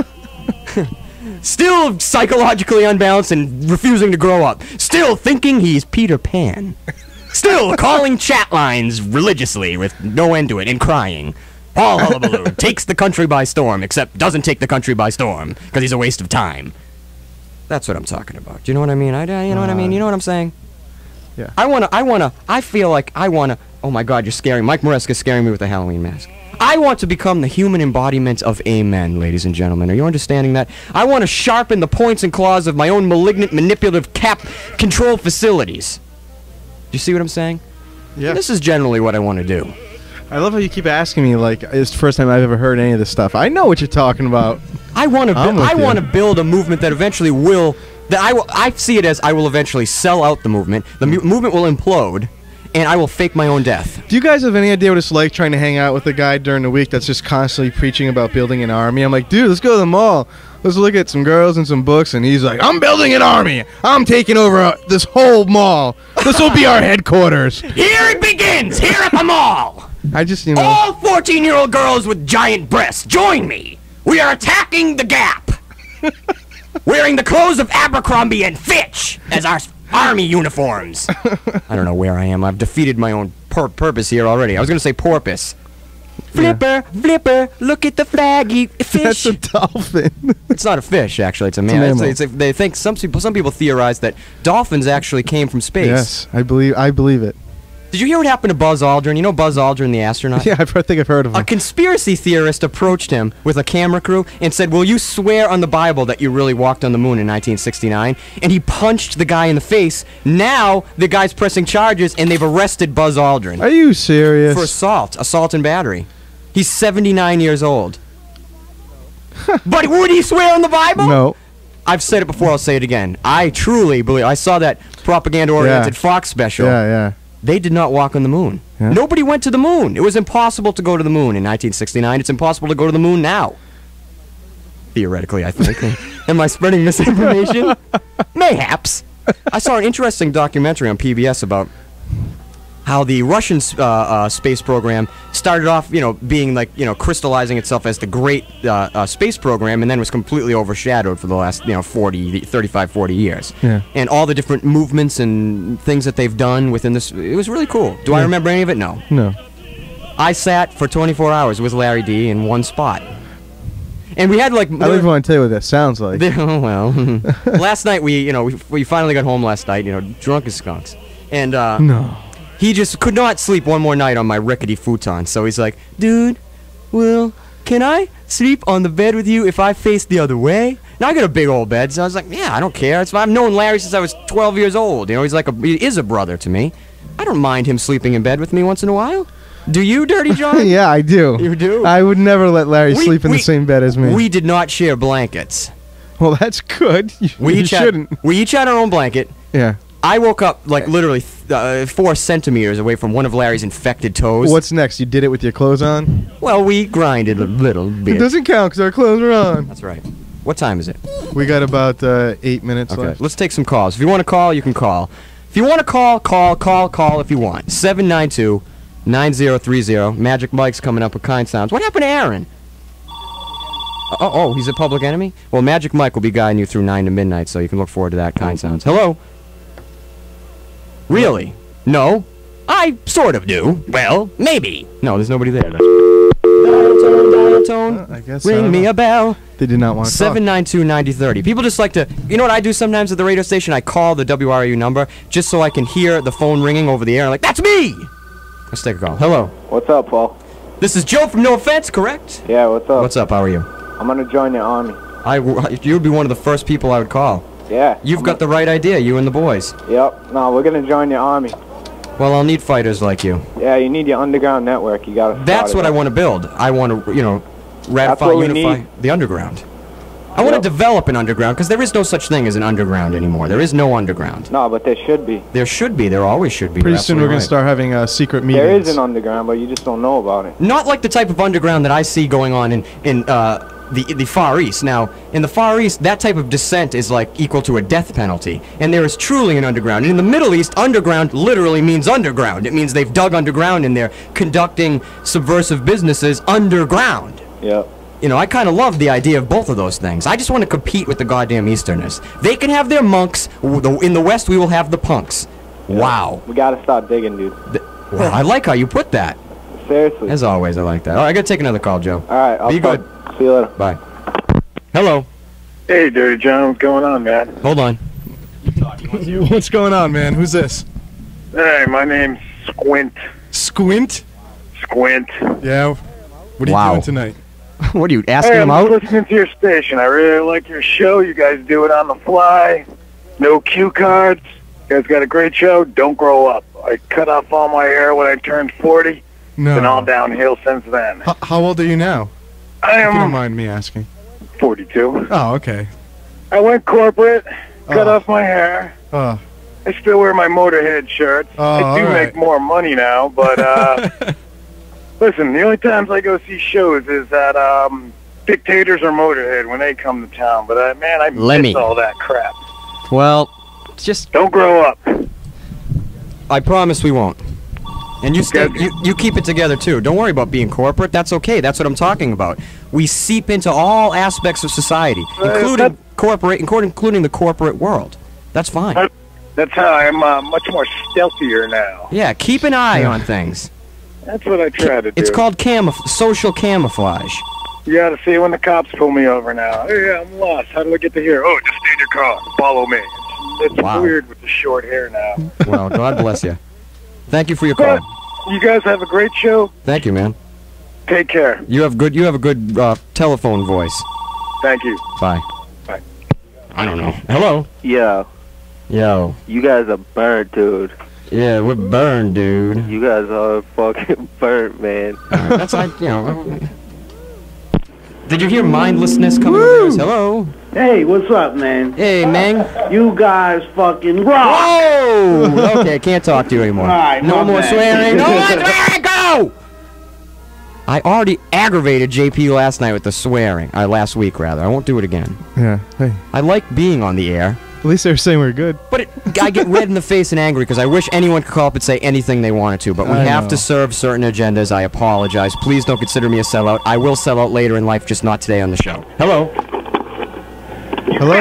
Speaker 2: Still psychologically unbalanced and refusing to grow up. Still thinking he's Peter Pan. Still calling chat lines religiously with no end to it and crying. Paul Hullabaloo takes the country by storm, except doesn't take the country by storm because he's a waste of time. That's what I'm talking about. Do you know what I mean? You know what I mean? You know what I'm saying?
Speaker 3: Yeah.
Speaker 2: I feel like I wanna, oh my God, you're scaring, Mike Maresca's scaring me with a Halloween mask. I want to become the human embodiment of amen, ladies and gentlemen. Are you understanding that? I want to sharpen the points and claws of my own malignant, manipulative control facilities. Do you see what I'm saying?
Speaker 3: Yeah.
Speaker 2: This is generally what I want to do.
Speaker 3: I love how you keep asking me like it's the first time I've ever heard any of this stuff. I know what you're talking about.
Speaker 2: I want to build a movement that eventually will. I see it as I will eventually sell out the movement. The movement will implode, and I will fake my own death.
Speaker 3: Do you guys have any idea what it's like trying to hang out with a guy during the week that's just constantly preaching about building an army? I'm like, dude, let's go to the mall. Let's look at some girls and some books. And he's like, I'm building an army. I'm taking over this whole mall. This will be our headquarters.
Speaker 2: Here it begins. Here at the mall.
Speaker 3: I just, you know.
Speaker 2: All 14-year-old girls with giant breasts, join me. We are attacking the Gap. Wearing the clothes of Abercrombie and Fitch as our army uniforms. I don't know where I am. I've defeated my own purpose here already. I was going to say porpoise. Flipper, flipper, look at the flaggy fish.
Speaker 3: That's a dolphin.
Speaker 2: It's not a fish, actually. It's a man. They think some people theorize that dolphins actually came from space.
Speaker 3: Yes, I believe it.
Speaker 2: Did you hear what happened to Buzz Aldrin? You know Buzz Aldrin, the astronaut?
Speaker 3: Yeah, I think I've heard of him.
Speaker 2: A conspiracy theorist approached him with a camera crew and said, will you swear on the Bible that you really walked on the moon in 1969? And he punched the guy in the face. Now the guy's pressing charges, and they've arrested Buzz Aldrin.
Speaker 3: Are you serious?
Speaker 2: For assault and battery. He's 79 years old. But would he swear on the Bible?
Speaker 3: No.
Speaker 2: I've said it before, I'll say it again. I truly believe, I saw that propaganda-oriented Fox special.
Speaker 3: Yeah.
Speaker 2: They did not walk on the moon. Yeah. Nobody went to the moon. It was impossible to go to the moon in 1969. It's impossible to go to the moon now. Theoretically, I think. Am I spreading misinformation? Mayhaps. I saw an interesting documentary on PBS about how the Russian space program started off, being like, crystallizing itself as the great space program, and then was completely overshadowed for the last, 35, 40 years.
Speaker 3: Yeah.
Speaker 2: And all the different movements and things that they've done within this, it was really cool. Do I remember any of it? No.
Speaker 3: No.
Speaker 2: I sat for 24 hours with Larry D in one spot. And we had like...
Speaker 3: I don't even want to tell you what that sounds like.
Speaker 2: Oh, well. Last night, we finally got home last night, drunk as skunks. And,
Speaker 3: no.
Speaker 2: He just could not sleep one more night on my rickety futon, so he's like, dude, Will, can I sleep on the bed with you if I face the other way? Now I got a big old bed, so I was like, yeah, I don't care. I've known Larry since I was 12 years old. He's like he is a brother to me. I don't mind him sleeping in bed with me once in a while. Do you, Dirty John?
Speaker 3: Yeah, I do.
Speaker 2: You do?
Speaker 3: I would never let Larry sleep in the same bed as me.
Speaker 2: We did not share blankets.
Speaker 3: Well, that's good. You shouldn't.
Speaker 2: We each had our own blanket.
Speaker 3: Yeah.
Speaker 2: I woke up like literally 4 centimeters away from one of Larry's infected toes.
Speaker 3: What's next? You did it with your clothes on?
Speaker 2: Well, we grinded a little bit.
Speaker 3: It doesn't count because our clothes are on.
Speaker 2: That's right. What time is it?
Speaker 3: We got about 8 minutes
Speaker 2: Okay,
Speaker 3: left.
Speaker 2: let's take some calls. If you want to call, you can call. If you want to call if you want. 792-9030. Magic Mike's coming up with Kind Sounds. What happened to Aaron? Oh, he's a public enemy? Well, Magic Mike will be guiding you through 9 to midnight, so you can look forward to that. Kind Sounds. Hello? Really? No? I sort of do. Well, maybe. No, there's nobody there. Dial tone.
Speaker 3: I guess
Speaker 2: Ring me a bell.
Speaker 3: They did not want to talk.
Speaker 2: 792-9030. People just like to... You know what I do sometimes at the radio station? I call the WRU number just so I can hear the phone ringing over the air. I'm like, that's me! Let's take a call. Hello.
Speaker 9: What's up, Paul?
Speaker 2: This is Joe from No Offense, correct?
Speaker 9: Yeah, what's up?
Speaker 2: What's up? How are you?
Speaker 9: I'm gonna join the army.
Speaker 2: You'd be one of the first people I would call.
Speaker 9: Yeah.
Speaker 2: You've got the right idea, you and the boys.
Speaker 9: Yep. No, we're gonna join the army.
Speaker 2: Well, I'll need fighters like you.
Speaker 9: Yeah, you need your underground network. You gotta.
Speaker 2: That's what I want to build. I want to, ratify, unify the underground. I want to develop an underground because there is no such thing as an underground anymore. There is no underground.
Speaker 9: No, but there should be.
Speaker 2: There should be. There always should be.
Speaker 3: Pretty soon we're going to start having secret meetings.
Speaker 9: There is an underground, but you just don't know about it.
Speaker 2: Not like the type of underground that I see going on in the Far East. Now, in the Far East, that type of dissent is like equal to a death penalty. And there is truly an underground. And in the Middle East, underground literally means underground. It means they've dug underground and they're conducting subversive businesses underground.
Speaker 9: Yep.
Speaker 2: I kind of love the idea of both of those things. I just want to compete with the goddamn Easterners. They can have their monks. In the West, we will have the punks. Yeah. Wow.
Speaker 9: We gotta start digging, dude.
Speaker 2: Well, I like how you put that.
Speaker 9: Seriously.
Speaker 2: As always, I like that. All right, I gotta take another call, Joe.
Speaker 9: All right, I'll
Speaker 2: be good.
Speaker 9: See you later.
Speaker 2: Bye. Hello.
Speaker 10: Hey, Dirty John. What's going on, man?
Speaker 2: Hold on.
Speaker 3: What's going on, man? Who's this?
Speaker 10: Hey, my name's Squint.
Speaker 3: Squint?
Speaker 10: Squint.
Speaker 3: Yeah. What are you doing tonight?
Speaker 2: What are you asking him
Speaker 10: I'm
Speaker 2: out?
Speaker 10: listening to your station. I really like your show. You guys do it on the fly. No cue cards. You guys got a great show. Don't grow up. I cut off all my hair when I turned 40.
Speaker 3: No.
Speaker 10: Been all downhill since then.
Speaker 3: How old are you now?
Speaker 10: I am.
Speaker 3: If you don't mind me asking.
Speaker 10: 42.
Speaker 3: Oh, okay.
Speaker 10: I went corporate. Cut off my hair.
Speaker 3: Oh.
Speaker 10: I still wear my Motorhead shirts. I do make more money now, but listen, the only times I go see shows is at Dictators or Motorhead when they come to town. But man, I miss all that crap.
Speaker 2: Well, just
Speaker 10: don't grow up.
Speaker 2: I promise we won't. And you keep it together too. Don't worry about being corporate. That's okay. That's what I'm talking about. We seep into all aspects of society, including the corporate world. That's fine.
Speaker 10: That's how I'm much more stealthier now.
Speaker 2: Yeah, keep an eye on things.
Speaker 10: That's what I try to do.
Speaker 2: It's called social camouflage.
Speaker 10: You gotta see when the cops pull me over now. Hey, I'm lost. How do I get to here? Oh, just stay in your car. Follow me. It's weird with the short hair now.
Speaker 2: Well, God bless you. Thank you for your call.
Speaker 10: You guys have a great show.
Speaker 2: Thank you, man.
Speaker 10: Take care.
Speaker 2: You have a good telephone voice.
Speaker 10: Thank you.
Speaker 2: Bye.
Speaker 10: Bye.
Speaker 2: I don't know. Hello.
Speaker 11: Yo. You guys are burnt, dude.
Speaker 2: Yeah, we're burned, dude.
Speaker 11: You guys are fucking burnt, man.
Speaker 2: That's Did you hear mindlessness coming over? Hello.
Speaker 12: Hey, what's up, man?
Speaker 2: Hey, man.
Speaker 12: You guys fucking rock.
Speaker 2: Whoa! Okay, can't talk to you anymore.
Speaker 12: All right,
Speaker 2: no more swearing. No more swearing. Go! I already aggravated JP last night with the swearing. Last week, rather. I won't do it again.
Speaker 3: Yeah. Hey.
Speaker 2: I like being on the air.
Speaker 3: At least they're saying we're good.
Speaker 2: But I get red in the face and angry because I wish anyone could call up and say anything they wanted to. But we have to serve certain agendas. I apologize. Please don't consider me a sellout. I will sell out later in life, just not today on the show. Hello.
Speaker 3: Hello.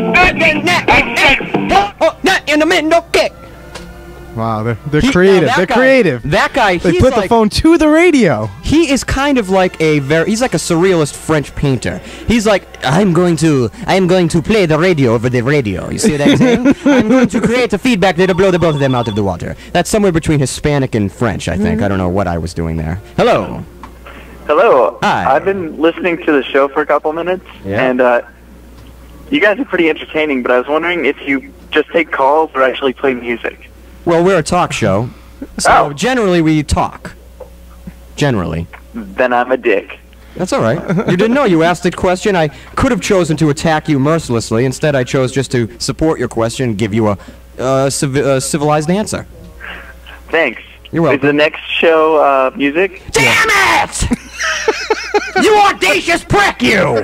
Speaker 2: In the middle kick.
Speaker 3: Wow, they're creative. They're creative.
Speaker 2: That guy,
Speaker 3: they put the phone to the radio.
Speaker 2: He is kind of like he's like a surrealist French painter. He's like, I'm going to play the radio over the radio. You see what I'm saying? I'm going to create a feedback that'll blow the both of them out of the water. That's somewhere between Hispanic and French, I think. I don't know what I was doing there. Hello.
Speaker 13: Hello.
Speaker 2: Hi.
Speaker 13: I've been listening to the show for a couple minutes, and you guys are pretty entertaining, but I was wondering if you just take calls or actually play music.
Speaker 2: Well, we're a talk show, so generally we talk. Generally.
Speaker 13: Then I'm a dick.
Speaker 2: That's all right. You didn't know. You asked a question. I could have chosen to attack you mercilessly. Instead, I chose just to support your question and give you a civilized answer.
Speaker 13: Thanks.
Speaker 2: You're welcome.
Speaker 13: Is the next show music?
Speaker 2: Damn it! You audacious prick, you!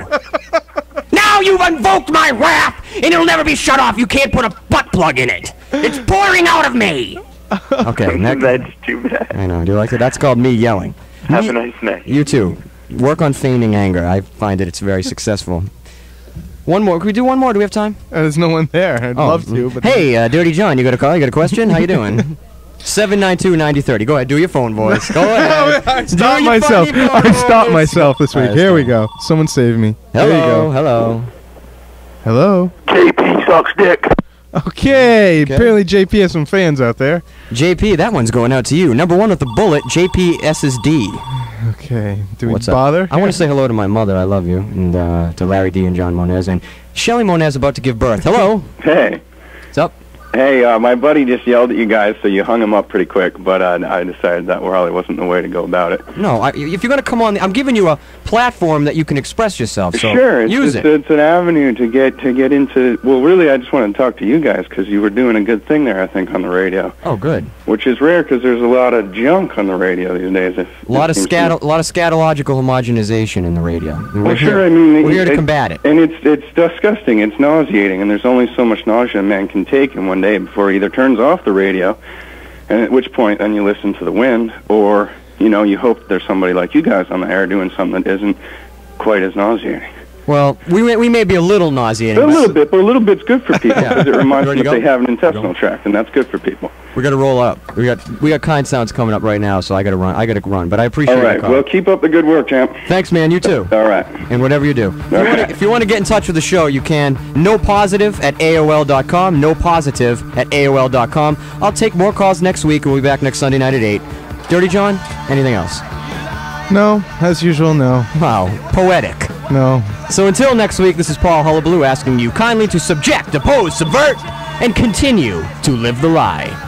Speaker 2: Now you've invoked my wrath, and it'll never be shut off. You can't put a butt plug in it. It's pouring out of me. Okay, next.
Speaker 13: That's too bad.
Speaker 2: I know. Do you like it? That's called me yelling.
Speaker 13: Have a nice night.
Speaker 2: You too. Work on feigning anger. I find that it's very successful. One more. Can we do one more? Do we have time?
Speaker 3: There's no one there. I'd love to. But
Speaker 2: hey, Dirty John, you got a call? You got a question? How you doing? 792-9030. Go ahead. Do your phone voice. Go ahead.
Speaker 3: I stopped myself. I stopped myself this week. Here we go. Someone save me.
Speaker 2: Hello.
Speaker 3: There you go.
Speaker 2: Hello.
Speaker 3: Hello.
Speaker 10: JP sucks dick.
Speaker 3: Okay. Apparently JP has some fans out there.
Speaker 2: JP, that one's going out to you. Number one with the bullet, JP SSD.
Speaker 3: Okay. Do we
Speaker 2: What's
Speaker 3: bother?
Speaker 2: Up? I want to say hello to my mother. I love you. And to Larry D and John Monez. And Shelly Monez about to give birth. Hello.
Speaker 14: Hey.
Speaker 2: What's up?
Speaker 14: Hey, my buddy just yelled at you guys, so you hung him up pretty quick, but I decided that probably wasn't the way to go about it.
Speaker 2: No, if you're going to come on, I'm giving you a platform that you can express yourself, so
Speaker 14: sure,
Speaker 2: use it.
Speaker 14: It's an avenue to get into, well, really, I just want to talk to you guys, because you were doing a good thing there, I think, on the radio.
Speaker 2: Oh, good.
Speaker 14: Which is rare, because there's a lot of junk on the radio these days.
Speaker 2: A lot of scatological homogenization in the radio.
Speaker 14: Well, sure, I mean...
Speaker 2: We're here to combat it.
Speaker 14: And it's disgusting, it's nauseating, and there's only so much nausea a man can take in one day before he either turns off the radio, and at which point then you listen to the wind, or, you know, you hope there's somebody like you guys on the air doing something that isn't quite as nauseating.
Speaker 2: Well, we may be a little nauseating.
Speaker 14: A little bit, but a little bit's good for people, because it reminds them that they have an intestinal tract, and that's good for people.
Speaker 2: We got to roll up. We got Kind Sounds coming up right now, so I got to run. But I appreciate it.
Speaker 14: All right, well, keep up the good work, champ.
Speaker 2: Thanks, man. You too.
Speaker 14: All right.
Speaker 2: And whatever you do. If you want to get in touch with the show, you can. NoPositive@AOL.com. NoPositive@AOL.com. I'll take more calls next week, and we'll be back next Sunday night at 8. Dirty John, anything else?
Speaker 3: No, as usual, no.
Speaker 2: Wow, poetic.
Speaker 3: No.
Speaker 2: So until next week, this is Paul Hullabaloo asking you kindly to subject, oppose, subvert, and continue to live the lie.